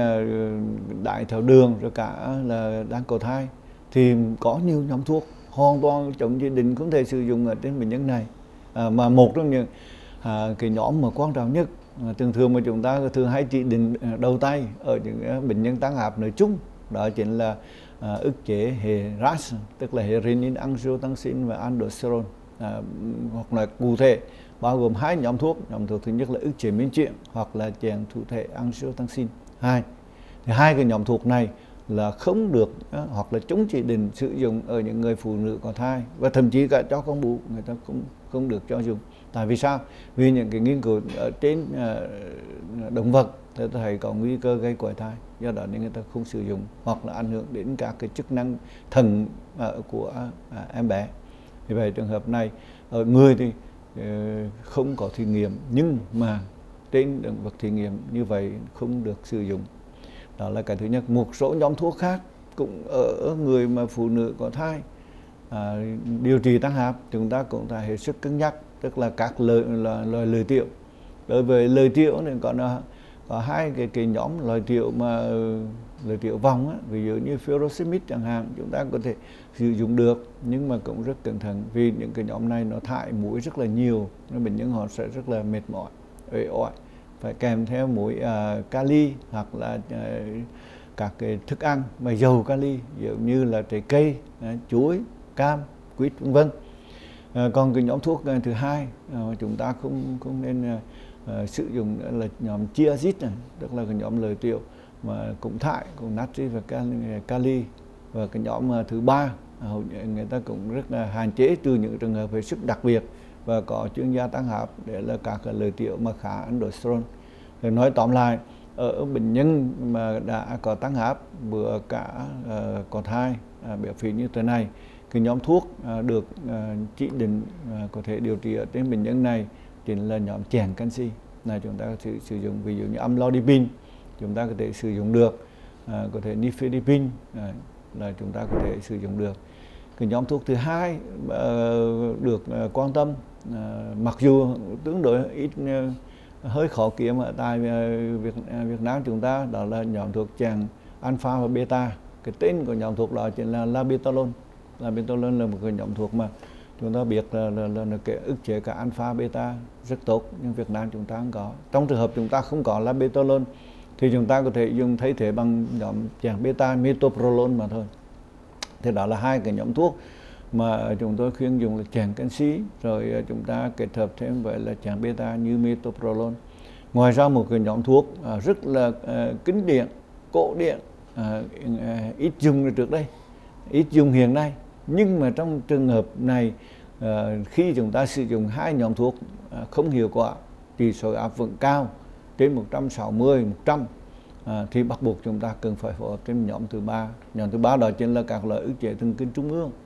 đái tháo đường rồi cả là đang có thai thì có nhiều nhóm thuốc hoàn toàn chống chỉ định không thể sử dụng ở trên bệnh nhân này. À, mà một trong những à, cái nhóm mà quan trọng nhất à, thường thường mà chúng ta thường hay chỉ định đầu tay ở những bệnh nhân tăng áp nói chung, đó chính là à, ức chế hệ ras, tức là hệ renin, angiotensin và aldosterone. À, hoặc là cụ thể bao gồm hai nhóm thuốc. Nhóm thuốc thứ nhất là ức chế miễn chuyển hoặc là chèn thụ thể angiotensin hai. Thì hai cái nhóm thuốc này là không được đó, hoặc là chúng chỉ định sử dụng ở những người phụ nữ có thai, và thậm chí cả cho con bú người ta cũng không được cho dùng. Tại vì sao? Vì những cái nghiên cứu ở trên uh, động vật người ta thấy có nguy cơ gây quái thai, do đó nên người ta không sử dụng, hoặc là ảnh hưởng đến các cái chức năng thận uh, của uh, em bé. Vì vậy trường hợp này ở người thì uh, không có thí nghiệm, nhưng mà trên động vật thí nghiệm như vậy không được sử dụng. Đó là cái thứ nhất. Một số nhóm thuốc khác cũng ở người mà phụ nữ có thai à, điều trị tăng áp chúng ta cũng phải hết sức cân nhắc, tức là các loại loại lợi tiểu. Đối với lợi tiểu thì còn có hai cái cái nhóm lợi tiểu mà lợi tiểu vòng á, ví dụ như furosemide chẳng hạn, chúng ta có thể sử dụng được, nhưng mà cũng rất cẩn thận vì những cái nhóm này nó thải muối rất là nhiều, nên bệnh nhân họ sẽ rất là mệt mỏi, uể oải, phải kèm theo muối uh, kali hoặc là uh, các cái thức ăn mà giàu kali, giống như là trái cây, uh, chuối, cam, quýt vân vân. Uh, còn cái nhóm thuốc uh, thứ hai uh, chúng ta không không nên uh, uh, sử dụng là nhóm chia zit này, tức là cái nhóm lợi tiểu mà cũng thải, cũng natri và kali. Và cái nhóm uh, thứ ba uh, người ta cũng rất là hạn chế, trừ những trường hợp hết sức đặc biệt và có chuyên gia tăng áp để là các lợi tiểu mà khá aldosterone. Rồi nói tóm lại, ở bệnh nhân mà đã có tăng áp vừa cả uh, có thai, uh, béo phì như thế này, cái nhóm thuốc uh, được uh, chỉ định uh, có thể điều trị ở trên bệnh nhân này chính là nhóm chèn canxi. Này chúng ta có thể sử dụng, ví dụ như amlodipine chúng ta có thể sử dụng được, uh, có thể nifedipine, uh, là chúng ta có thể sử dụng được. Cái nhóm thuốc thứ hai được quan tâm, mặc dù tương đối ít, hơi khó kiếm ở tại Việt, Việt Nam chúng ta, đó là nhóm thuốc chèn alpha và beta. Cái tên của nhóm thuốc đó chính là labetalol. Labetalol là một cái nhóm thuốc mà chúng ta biết là, là, là, là cái ức chế cả alpha beta rất tốt, nhưng Việt Nam chúng ta không có. Trong trường hợp chúng ta không có labetalol thì chúng ta có thể dùng thay thế bằng nhóm chèn beta metoprolol mà thôi. Thì đó là hai cái nhóm thuốc mà chúng tôi khuyên dùng là chèn canxi, rồi chúng ta kết hợp thêm với là chèn beta như metoprolol. Ngoài ra một cái nhóm thuốc uh, rất là uh, kinh điển, cổ điển, uh, uh, ít dùng trước đây, ít dùng hiện nay, nhưng mà trong trường hợp này uh, khi chúng ta sử dụng hai nhóm thuốc uh, không hiệu quả, chỉ số áp vẫn cao trên một trăm sáu mươi, một trăm, À, thì bắt buộc chúng ta cần phải phối hợp trên nhóm thứ ba. Nhóm thứ ba đó chính là các loại ức chế thần kinh trung ương,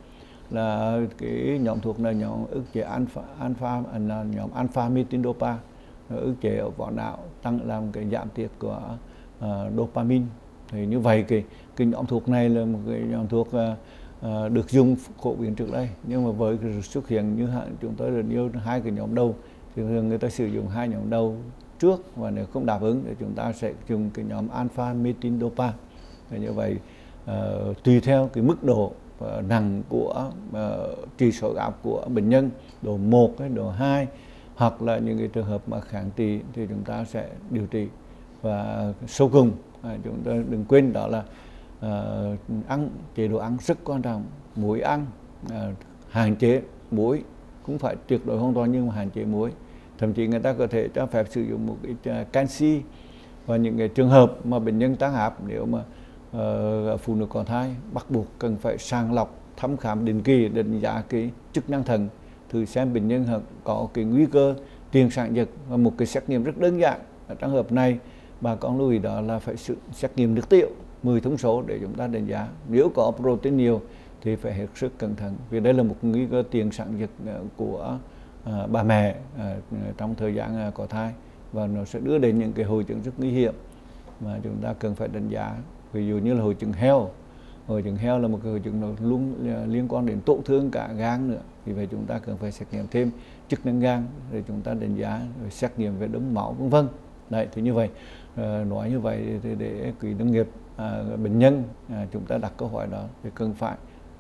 là cái nhóm thuốc này nhóm ức chế alpha, alpha là nhóm alpha metindopa, ức chế ở vỏ não, tăng làm cái giảm tiết của uh, dopamine. Thì như vậy cái cái nhóm thuốc này là một cái nhóm thuốc uh, uh, được dùng phổ biến trước đây, nhưng mà với cái xuất hiện như chúng tôi rất nhiều hai cái nhóm đầu thì thường người ta sử dụng hai nhóm đầu trước, và nếu không đáp ứng thì chúng ta sẽ dùng cái nhóm alpha metindopa. Và như vậy uh, tùy theo cái mức độ uh, nặng của uh, chỉ số áp của bệnh nhân, độ một hay độ hai, hoặc là những cái trường hợp mà kháng trị thì chúng ta sẽ điều trị. Và sau cùng uh, chúng ta đừng quên đó là uh, ăn chế độ ăn rất quan trọng. Muối ăn, uh, hạn chế muối, cũng phải tuyệt đối hoàn toàn nhưng mà hạn chế muối. Thậm chí người ta có thể cho phép sử dụng một ít canxi. Và những cái trường hợp mà bệnh nhân tăng áp, nếu mà uh, phụ nữ có thai, bắt buộc cần phải sàng lọc, thăm khám định kỳ, đánh giá cái chức năng thận, thử xem bệnh nhân có cái nguy cơ tiền sản giật. Và một cái xét nghiệm rất đơn giản ở trường hợp này, bà con lưu ý đó là phải sự xét nghiệm nước tiểu mười thông số để chúng ta đánh giá. Nếu có protein nhiều thì phải hết sức cẩn thận, vì đây là một nguy cơ tiền sản giật của À, bà mẹ à, trong thời gian à, có thai, và nó sẽ đưa đến những cái hội chứng rất nguy hiểm mà chúng ta cần phải đánh giá. Ví dụ như là hội chứng heo. Hội chứng heo là một cái hội chứng nó luôn liên quan đến tổn thương cả gan nữa, vì vậy chúng ta cần phải xét nghiệm thêm chức năng gan để chúng ta đánh giá, rồi xét nghiệm về đống máu vân vân. Đấy, thì như vậy à, nói như vậy thì để quỹ nông nghiệp à, bệnh nhân à, chúng ta đặt câu hỏi đó thì cần phải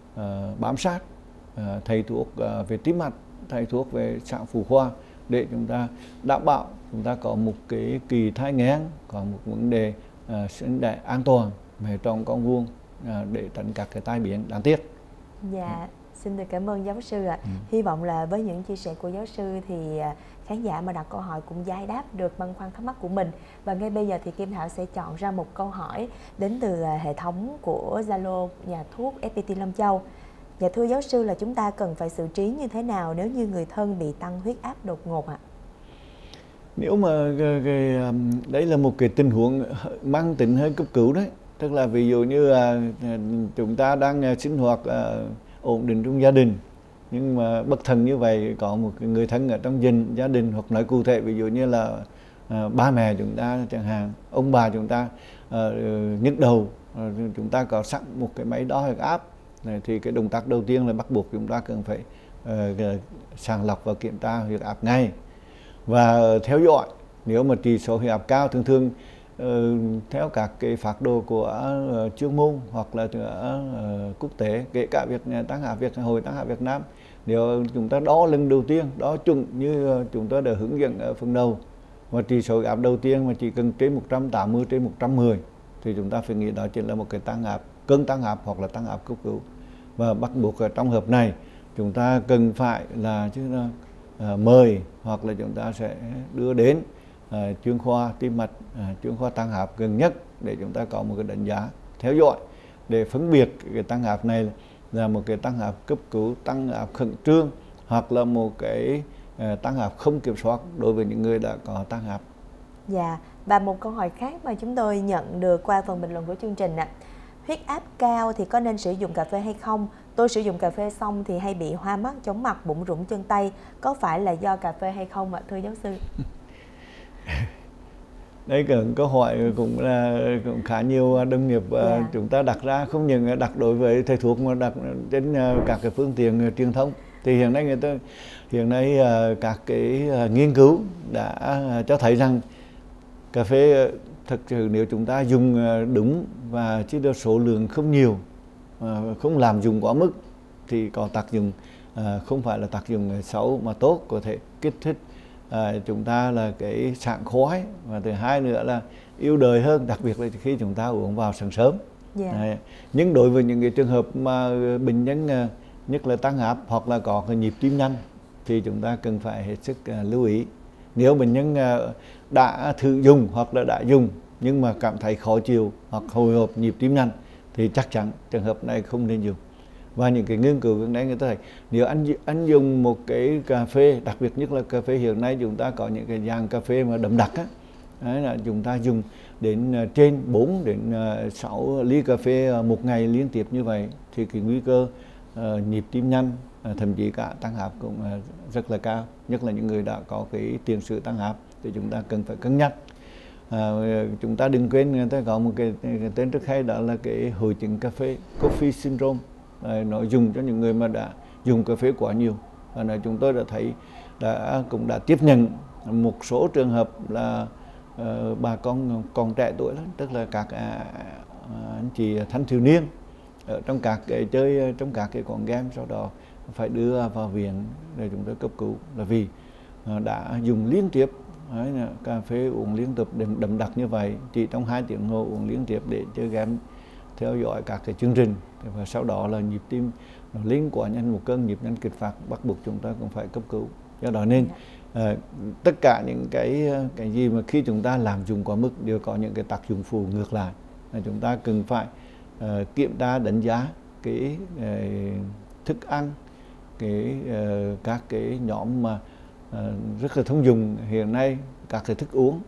à, bám sát à, thầy thuốc à, về tim mạch, thầy thuốc về sản phụ khoa, để chúng ta đảm bảo chúng ta có một cái kỳ thai nghén, có một vấn đề uh, sinh đẻ an toàn, mẹ tròn con vuông, uh, để tránh các cái tai biến đáng tiếc. Dạ, ừ. Xin được cảm ơn giáo sư ạ. Ừ. Hy vọng là với những chia sẻ của giáo sư thì khán giả mà đặt câu hỏi cũng giải đáp được băn khoăn thắc mắc của mình. Và ngay bây giờ thì Kim Thảo sẽ chọn ra một câu hỏi đến từ hệ thống của Zalo nhà thuốc ép pê tê Long Châu. Dạ thưa giáo sư, là chúng ta cần phải xử trí như thế nào nếu như người thân bị tăng huyết áp đột ngột ạ? Nếu mà cái, cái, đấy là một cái tình huống mang tính hơi cấp cứu đấy. Tức là ví dụ như là chúng ta đang sinh hoạt ổn định trong gia đình, nhưng mà bất thần như vậy có một người thân ở trong dân gia đình, hoặc nói cụ thể ví dụ như là à, ba mẹ chúng ta chẳng hạn, ông bà chúng ta à, nhức đầu, à, chúng ta có sẵn một cái máy đo huyết áp này, thì cái động tác đầu tiên là bắt buộc chúng ta cần phải uh, sàng lọc và kiểm tra huyết áp ngay, và theo dõi. Nếu mà chỉ số huyết áp cao, thường thường uh, theo các cái phác đồ của uh, chuyên môn hoặc là uh, quốc tế, kể cả việc tăng áp Việt Hội tăng áp Việt Nam, nếu chúng ta đo lần đầu tiên, đo chuẩn như uh, chúng tôi đã hướng dẫn ở phần đầu, và chỉ số huyết áp đầu tiên mà chỉ cần trên một trăm tám mươi trên một trăm mười thì chúng ta phải nghĩ đó chỉ là một cái tăng áp, cơn tăng áp hoặc là tăng áp cấp cứu. Và bắt buộc ở trong hợp này chúng ta cần phải là chứ là uh, mời hoặc là chúng ta sẽ đưa đến uh, chuyên khoa tim mạch, uh, chuyên khoa tăng áp gần nhất để chúng ta có một cái đánh giá theo dõi, để phân biệt cái tăng áp này là một cái tăng áp cấp cứu, tăng áp khẩn trương, hoặc là một cái uh, tăng áp không kiểm soát đối với những người đã có tăng áp. Dạ, và một câu hỏi khác mà chúng tôi nhận được qua phần bình luận của chương trình ạ. Huyết áp cao thì có nên sử dụng cà phê hay không? Tôi sử dụng cà phê xong thì hay bị hoa mắt, chóng mặt, bụng rủng chân tay. Có phải là do cà phê hay không ạ, thưa giáo sư? Đấy cái câu hỏi cũng là cũng khá nhiều đồng nghiệp yeah. chúng ta đặt ra, không những đặt đối với thầy thuốc mà đặt trên các cái phương tiện truyền thông. Thì hiện nay người ta hiện nay các cái nghiên cứu đã cho thấy rằng cà phê thực sự nếu chúng ta dùng đúng và chỉ được số lượng không nhiều, không làm dùng quá mức thì có tác dụng, không phải là tác dụng xấu mà tốt, có thể kích thích À, chúng ta là cái sảng khoái, và thứ hai nữa là yêu đời hơn, đặc biệt là khi chúng ta uống vào sáng sớm. Yeah. À, nhưng đối với những cái trường hợp mà bệnh nhân nhất là tăng áp hoặc là có cái nhịp tim nhanh thì chúng ta cần phải hết sức uh, lưu ý. Nếu bệnh nhân uh, đã thử dùng hoặc là đã dùng nhưng mà cảm thấy khó chịu hoặc hồi hộp nhịp tim nhanh thì chắc chắn trường hợp này không nên dùng. Và những cái nghiên cứu gần đây người ta thấy nếu anh anh dùng một cái cà phê, đặc biệt nhất là cà phê hiện nay chúng ta có những cái dạng cà phê mà đậm đặc á, đấy là chúng ta dùng đến trên bốn đến sáu ly cà phê một ngày liên tiếp như vậy thì cái nguy cơ uh, nhịp tim nhanh, uh, thậm chí cả tăng áp cũng uh, rất là cao, nhất là những người đã có cái tiền sử tăng áp thì chúng ta cần phải cân nhắc. Uh, chúng ta đừng quên người ta có một cái, cái tên rất hay, đó là cái hội chứng cà phê, coffee syndrome. À, nó dùng cho những người mà đã dùng cà phê quá nhiều. Và này chúng tôi đã thấy đã cũng đã tiếp nhận một số trường hợp là uh, bà con còn trẻ tuổi lắm, tức là các uh, anh chị thanh thiếu niên ở trong các cái chơi trong các cái quán game, sau đó phải đưa vào viện để chúng tôi cấp cứu là vì uh, đã dùng liên tiếp đấy, cà phê uống liên tục đậm, đậm đặc như vậy, chỉ trong hai tiếng hồ uống liên tiếp để chơi game, theo dõi các cái chương trình, và sau đó là nhịp tim nó lên quá nhanh, một cơn nhịp nhanh kịch phát, bắt buộc chúng ta cũng phải cấp cứu. Do đó nên uh, tất cả những cái cái gì mà khi chúng ta làm dùng quá mức đều có những cái tác dụng phụ ngược lại. Là chúng ta cần phải uh, kiểm tra đánh giá cái uh, thức ăn, cái uh, các cái nhóm mà uh, rất là thông dụng hiện nay, các cái thức uống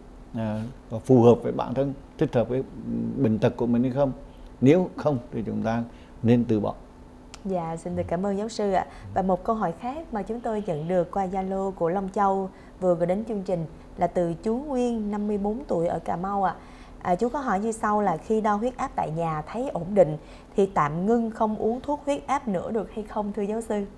uh, phù hợp với bản thân, thích hợp với bệnh tật của mình hay không. Nếu không thì chúng ta nên từ bỏ. Dạ, xin được cảm ơn giáo sư ạ. Và một câu hỏi khác mà chúng tôi nhận được qua Zalo của Long Châu vừa gửi đến chương trình là từ chú Nguyên, năm mươi bốn tuổi ở Cà Mau ạ. À, chú có hỏi như sau là khi đo huyết áp tại nhà thấy ổn định thì tạm ngưng không uống thuốc huyết áp nữa được hay không thưa giáo sư?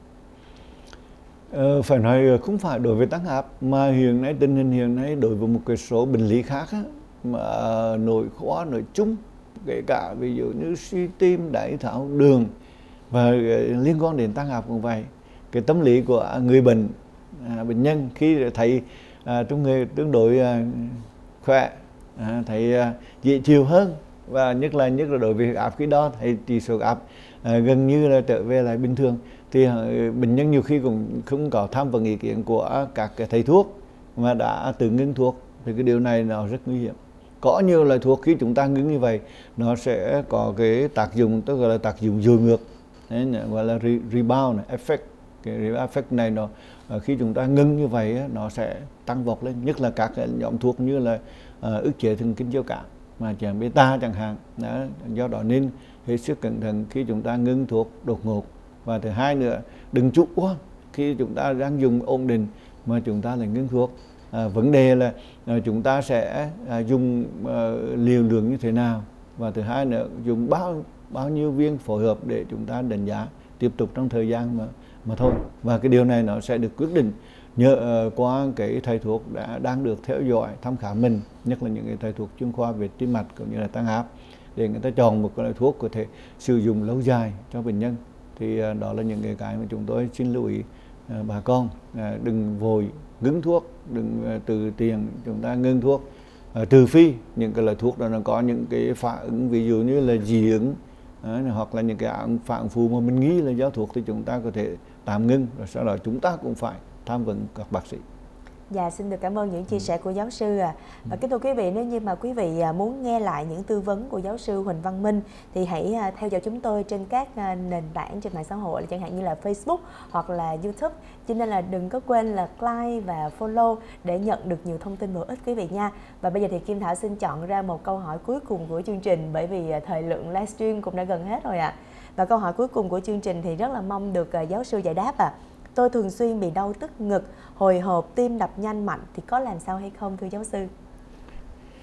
Ờ, phải nói không phải đối với tăng áp mà hiện nay tình hình hiện nay đối với một cái số bệnh lý khác á, mà nội khoa nội chung, kể cả ví dụ như suy tim, đái tháo đường và liên quan đến tăng áp cũng vậy. Cái tâm lý của người bệnh, à, bệnh nhân khi thấy à, trong người tương đối à, khỏe, à, thấy à, dễ chịu hơn, và nhất là nhất là đối với huyết áp khi đó thấy chỉ số áp à, gần như là trở về lại bình thường, thì à, bệnh nhân nhiều khi cũng không có tham vấn ý kiến của các cái thầy thuốc mà đã tự ngưng thuốc, thì cái điều này nó rất nguy hiểm. Có nhiều loại thuốc khi chúng ta ngưng như vậy nó sẽ có cái tác dụng, tức là tác dụng dội ngược, đấy, gọi là rebound effect. Cái rebound effect này nó khi chúng ta ngưng như vậy nó sẽ tăng vọt lên, nhất là các cái nhóm thuốc như là uh, ức chế thần kinh giao cảm mà chẳng beta chẳng hạn. Đó, do đó nên hết sức cẩn thận khi chúng ta ngưng thuốc đột ngột. Và thứ hai nữa, đừng chủ quan khi chúng ta đang dùng ổn định mà chúng ta lại ngưng thuốc. À, vấn đề là à, chúng ta sẽ à, dùng à, liều lượng như thế nào, và thứ hai nữa dùng bao bao nhiêu viên phối hợp để chúng ta đánh giá tiếp tục trong thời gian mà mà thôi. Và cái điều này nó sẽ được quyết định nhờ uh, qua cái thầy thuốc đã đang được theo dõi thăm khám mình, nhất là những cái thầy thuốc chuyên khoa về tim mạch cũng như là tăng áp, để người ta chọn một cái loại thuốc có thể sử dụng lâu dài cho bệnh nhân. Thì uh, đó là những cái cái mà chúng tôi xin lưu ý uh, bà con uh, đừng vội ngưng thuốc, đừng uh, từ tiền chúng ta ngưng thuốc, uh, trừ phi những cái loại thuốc đó nó có những cái phản ứng, ví dụ như là dị ứng uh, hoặc là những cái phản ứng phụ mà mình nghĩ là do thuốc, thì chúng ta có thể tạm ngưng, rồi sau đó chúng ta cũng phải tham vấn các bác sĩ. Dạ, xin được cảm ơn những chia sẻ của giáo sư à. Và kính thưa quý vị, nếu như mà quý vị muốn nghe lại những tư vấn của giáo sư Huỳnh Văn Minh thì hãy theo dõi chúng tôi trên các nền tảng trên mạng xã hội, chẳng hạn như là Facebook hoặc là YouTube. Cho nên là đừng có quên là like và follow để nhận được nhiều thông tin bổ ích quý vị nha. Và bây giờ thì Kim Thảo xin chọn ra một câu hỏi cuối cùng của chương trình, bởi vì thời lượng livestream cũng đã gần hết rồi ạ. À. Và câu hỏi cuối cùng của chương trình thì rất là mong được giáo sư giải đáp ạ. À. Tôi thường xuyên bị đau tức ngực, hồi hộp, tim đập nhanh mạnh thì có làm sao hay không thưa giáo sư?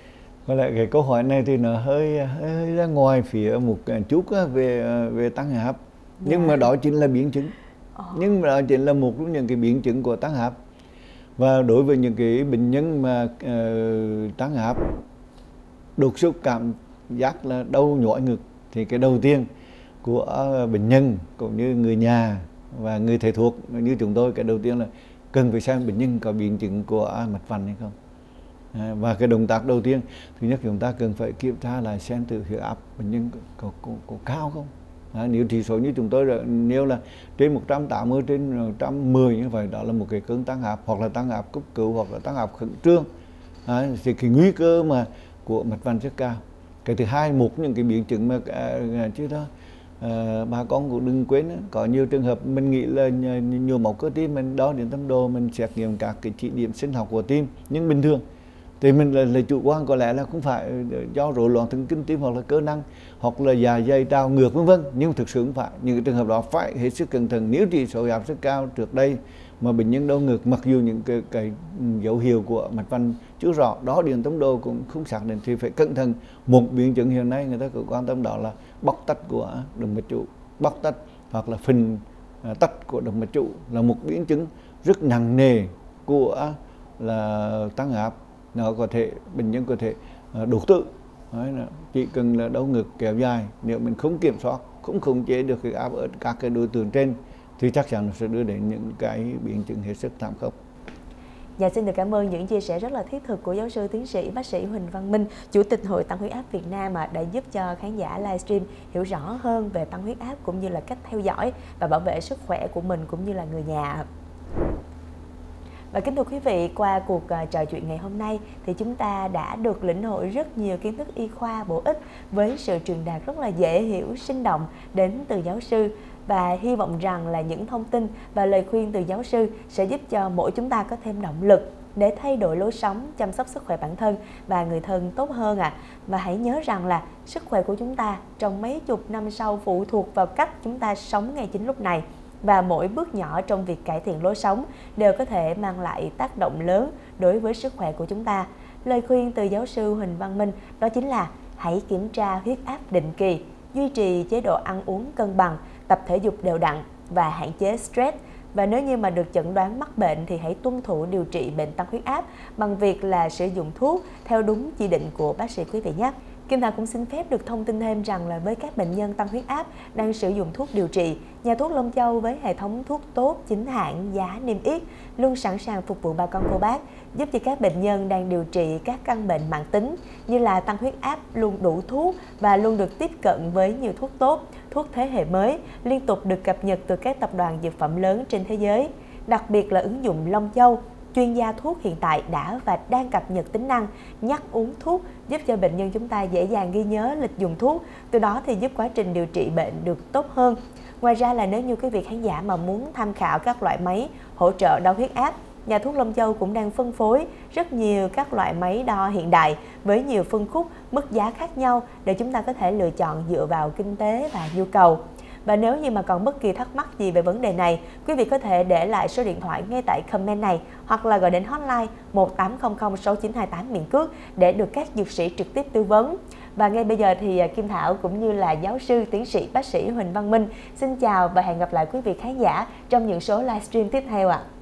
Có lẽ cái câu hỏi này thì nó hơi hơi ra ngoài phía một chút về về tăng huyết áp, nhưng mà đó chính là biến chứng. Oh. Nhưng mà đó chính là một trong những cái biến chứng của tăng huyết áp. Và đối với những cái bệnh nhân mà uh, tăng huyết áp đột xuất cảm giác là đau nhói ngực, thì cái đầu tiên của bệnh nhân cũng như người nhà và người thầy thuốc như chúng tôi, cái đầu tiên là cần phải xem bệnh nhân có biến chứng của mạch vành hay không. À, và cái động tác đầu tiên, thứ nhất chúng ta cần phải kiểm tra lại xem thử huyết áp bệnh nhân có, có, có cao không. À, nếu chỉ số như chúng tôi là nếu là trên một trăm tám mươi trên một trăm mười như vậy, đó là một cái cơn tăng huyết áp, hoặc là tăng huyết áp cấp cứu, hoặc là tăng huyết áp khẩn trương. À, thì cái nguy cơ mà của mạch vành rất cao. Cái thứ hai, một những cái biến chứng mà à, chứ đó à, bà con cũng đừng quên, có nhiều trường hợp mình nghĩ là nhồi máu cơ tim, mình đo điện tâm đồ, mình xét nghiệm các cái chỉ điểm sinh học của tim, nhưng bình thường thì mình là, là chủ quan, có lẽ là không phải do rối loạn thần kinh tim hoặc là cơ năng hoặc là dạ dày trào ngược vân vân, nhưng thực sự không phải. Những cái trường hợp đó phải hết sức cẩn thận. Nếu chỉ số huyết áp rất cao trước đây mà bệnh nhân đau ngực, mặc dù những cái, cái dấu hiệu của mạch vành chưa rõ, đó điện tâm đồ cũng không xác định, thì phải cẩn thận. Một biến chứng hiện nay người ta cũng quan tâm đó là bóc tách của động mạch trụ, bóc tách hoặc là phình tách của động mạch trụ là một biến chứng rất nặng nề của là tăng huyết áp. Nó có thể bệnh nhân có thể đột tử. Đấy, chỉ cần là đau ngực kéo dài, nếu mình không kiểm soát, không khống chế được huyết áp ở các cái đối tượng trên, thì chắc chắn nó sẽ đưa đến những cái biến chứng hết sức thảm khốc. Dạ, xin được cảm ơn những chia sẻ rất là thiết thực của giáo sư tiến sĩ bác sĩ Huỳnh Văn Minh, Chủ tịch Hội Tăng huyết áp Việt Nam, mà đã giúp cho khán giả livestream hiểu rõ hơn về tăng huyết áp cũng như là cách theo dõi và bảo vệ sức khỏe của mình cũng như là người nhà. Và kính thưa quý vị, qua cuộc uh, trò chuyện ngày hôm nay thì chúng ta đã được lĩnh hội rất nhiều kiến thức y khoa bổ ích với sự truyền đạt rất là dễ hiểu, sinh động đến từ giáo sư. Và hy vọng rằng là những thông tin và lời khuyên từ giáo sư sẽ giúp cho mỗi chúng ta có thêm động lực để thay đổi lối sống, chăm sóc sức khỏe bản thân và người thân tốt hơn ạ. À. Và hãy nhớ rằng là sức khỏe của chúng ta trong mấy chục năm sau phụ thuộc vào cách chúng ta sống ngay chính lúc này. Và mỗi bước nhỏ trong việc cải thiện lối sống đều có thể mang lại tác động lớn đối với sức khỏe của chúng ta. Lời khuyên từ giáo sư Huỳnh Văn Minh đó chính là hãy kiểm tra huyết áp định kỳ, duy trì chế độ ăn uống cân bằng, tập thể dục đều đặn và hạn chế stress. Và nếu như mà được chẩn đoán mắc bệnh thì hãy tuân thủ điều trị bệnh tăng huyết áp bằng việc là sử dụng thuốc theo đúng chỉ định của bác sĩ quý vị nhé. Kim Thảo cũng xin phép được thông tin thêm rằng là với các bệnh nhân tăng huyết áp đang sử dụng thuốc điều trị, nhà thuốc Long Châu với hệ thống thuốc tốt, chính hãng, giá niêm yết luôn sẵn sàng phục vụ bà con cô bác, giúp cho các bệnh nhân đang điều trị các căn bệnh mãn tính như là tăng huyết áp luôn đủ thuốc và luôn được tiếp cận với nhiều thuốc tốt, thuốc thế hệ mới liên tục được cập nhật từ các tập đoàn dược phẩm lớn trên thế giới. Đặc biệt là ứng dụng Long Châu, chuyên gia thuốc hiện tại đã và đang cập nhật tính năng nhắc uống thuốc, giúp cho bệnh nhân chúng ta dễ dàng ghi nhớ lịch dùng thuốc, từ đó thì giúp quá trình điều trị bệnh được tốt hơn. Ngoài ra là nếu như quý vị khán giả mà muốn tham khảo các loại máy hỗ trợ đo huyết áp, nhà thuốc Long Châu cũng đang phân phối rất nhiều các loại máy đo hiện đại với nhiều phân khúc, mức giá khác nhau để chúng ta có thể lựa chọn dựa vào kinh tế và nhu cầu. Và nếu như mà còn bất kỳ thắc mắc gì về vấn đề này, quý vị có thể để lại số điện thoại ngay tại comment này hoặc là gọi đến hotline một tám không không sáu chín hai tám miền cước để được các dược sĩ trực tiếp tư vấn. Và ngay bây giờ thì Kim Thảo cũng như là giáo sư tiến sĩ bác sĩ Huỳnh Văn Minh xin chào và hẹn gặp lại quý vị khán giả trong những số livestream tiếp theo ạ. À.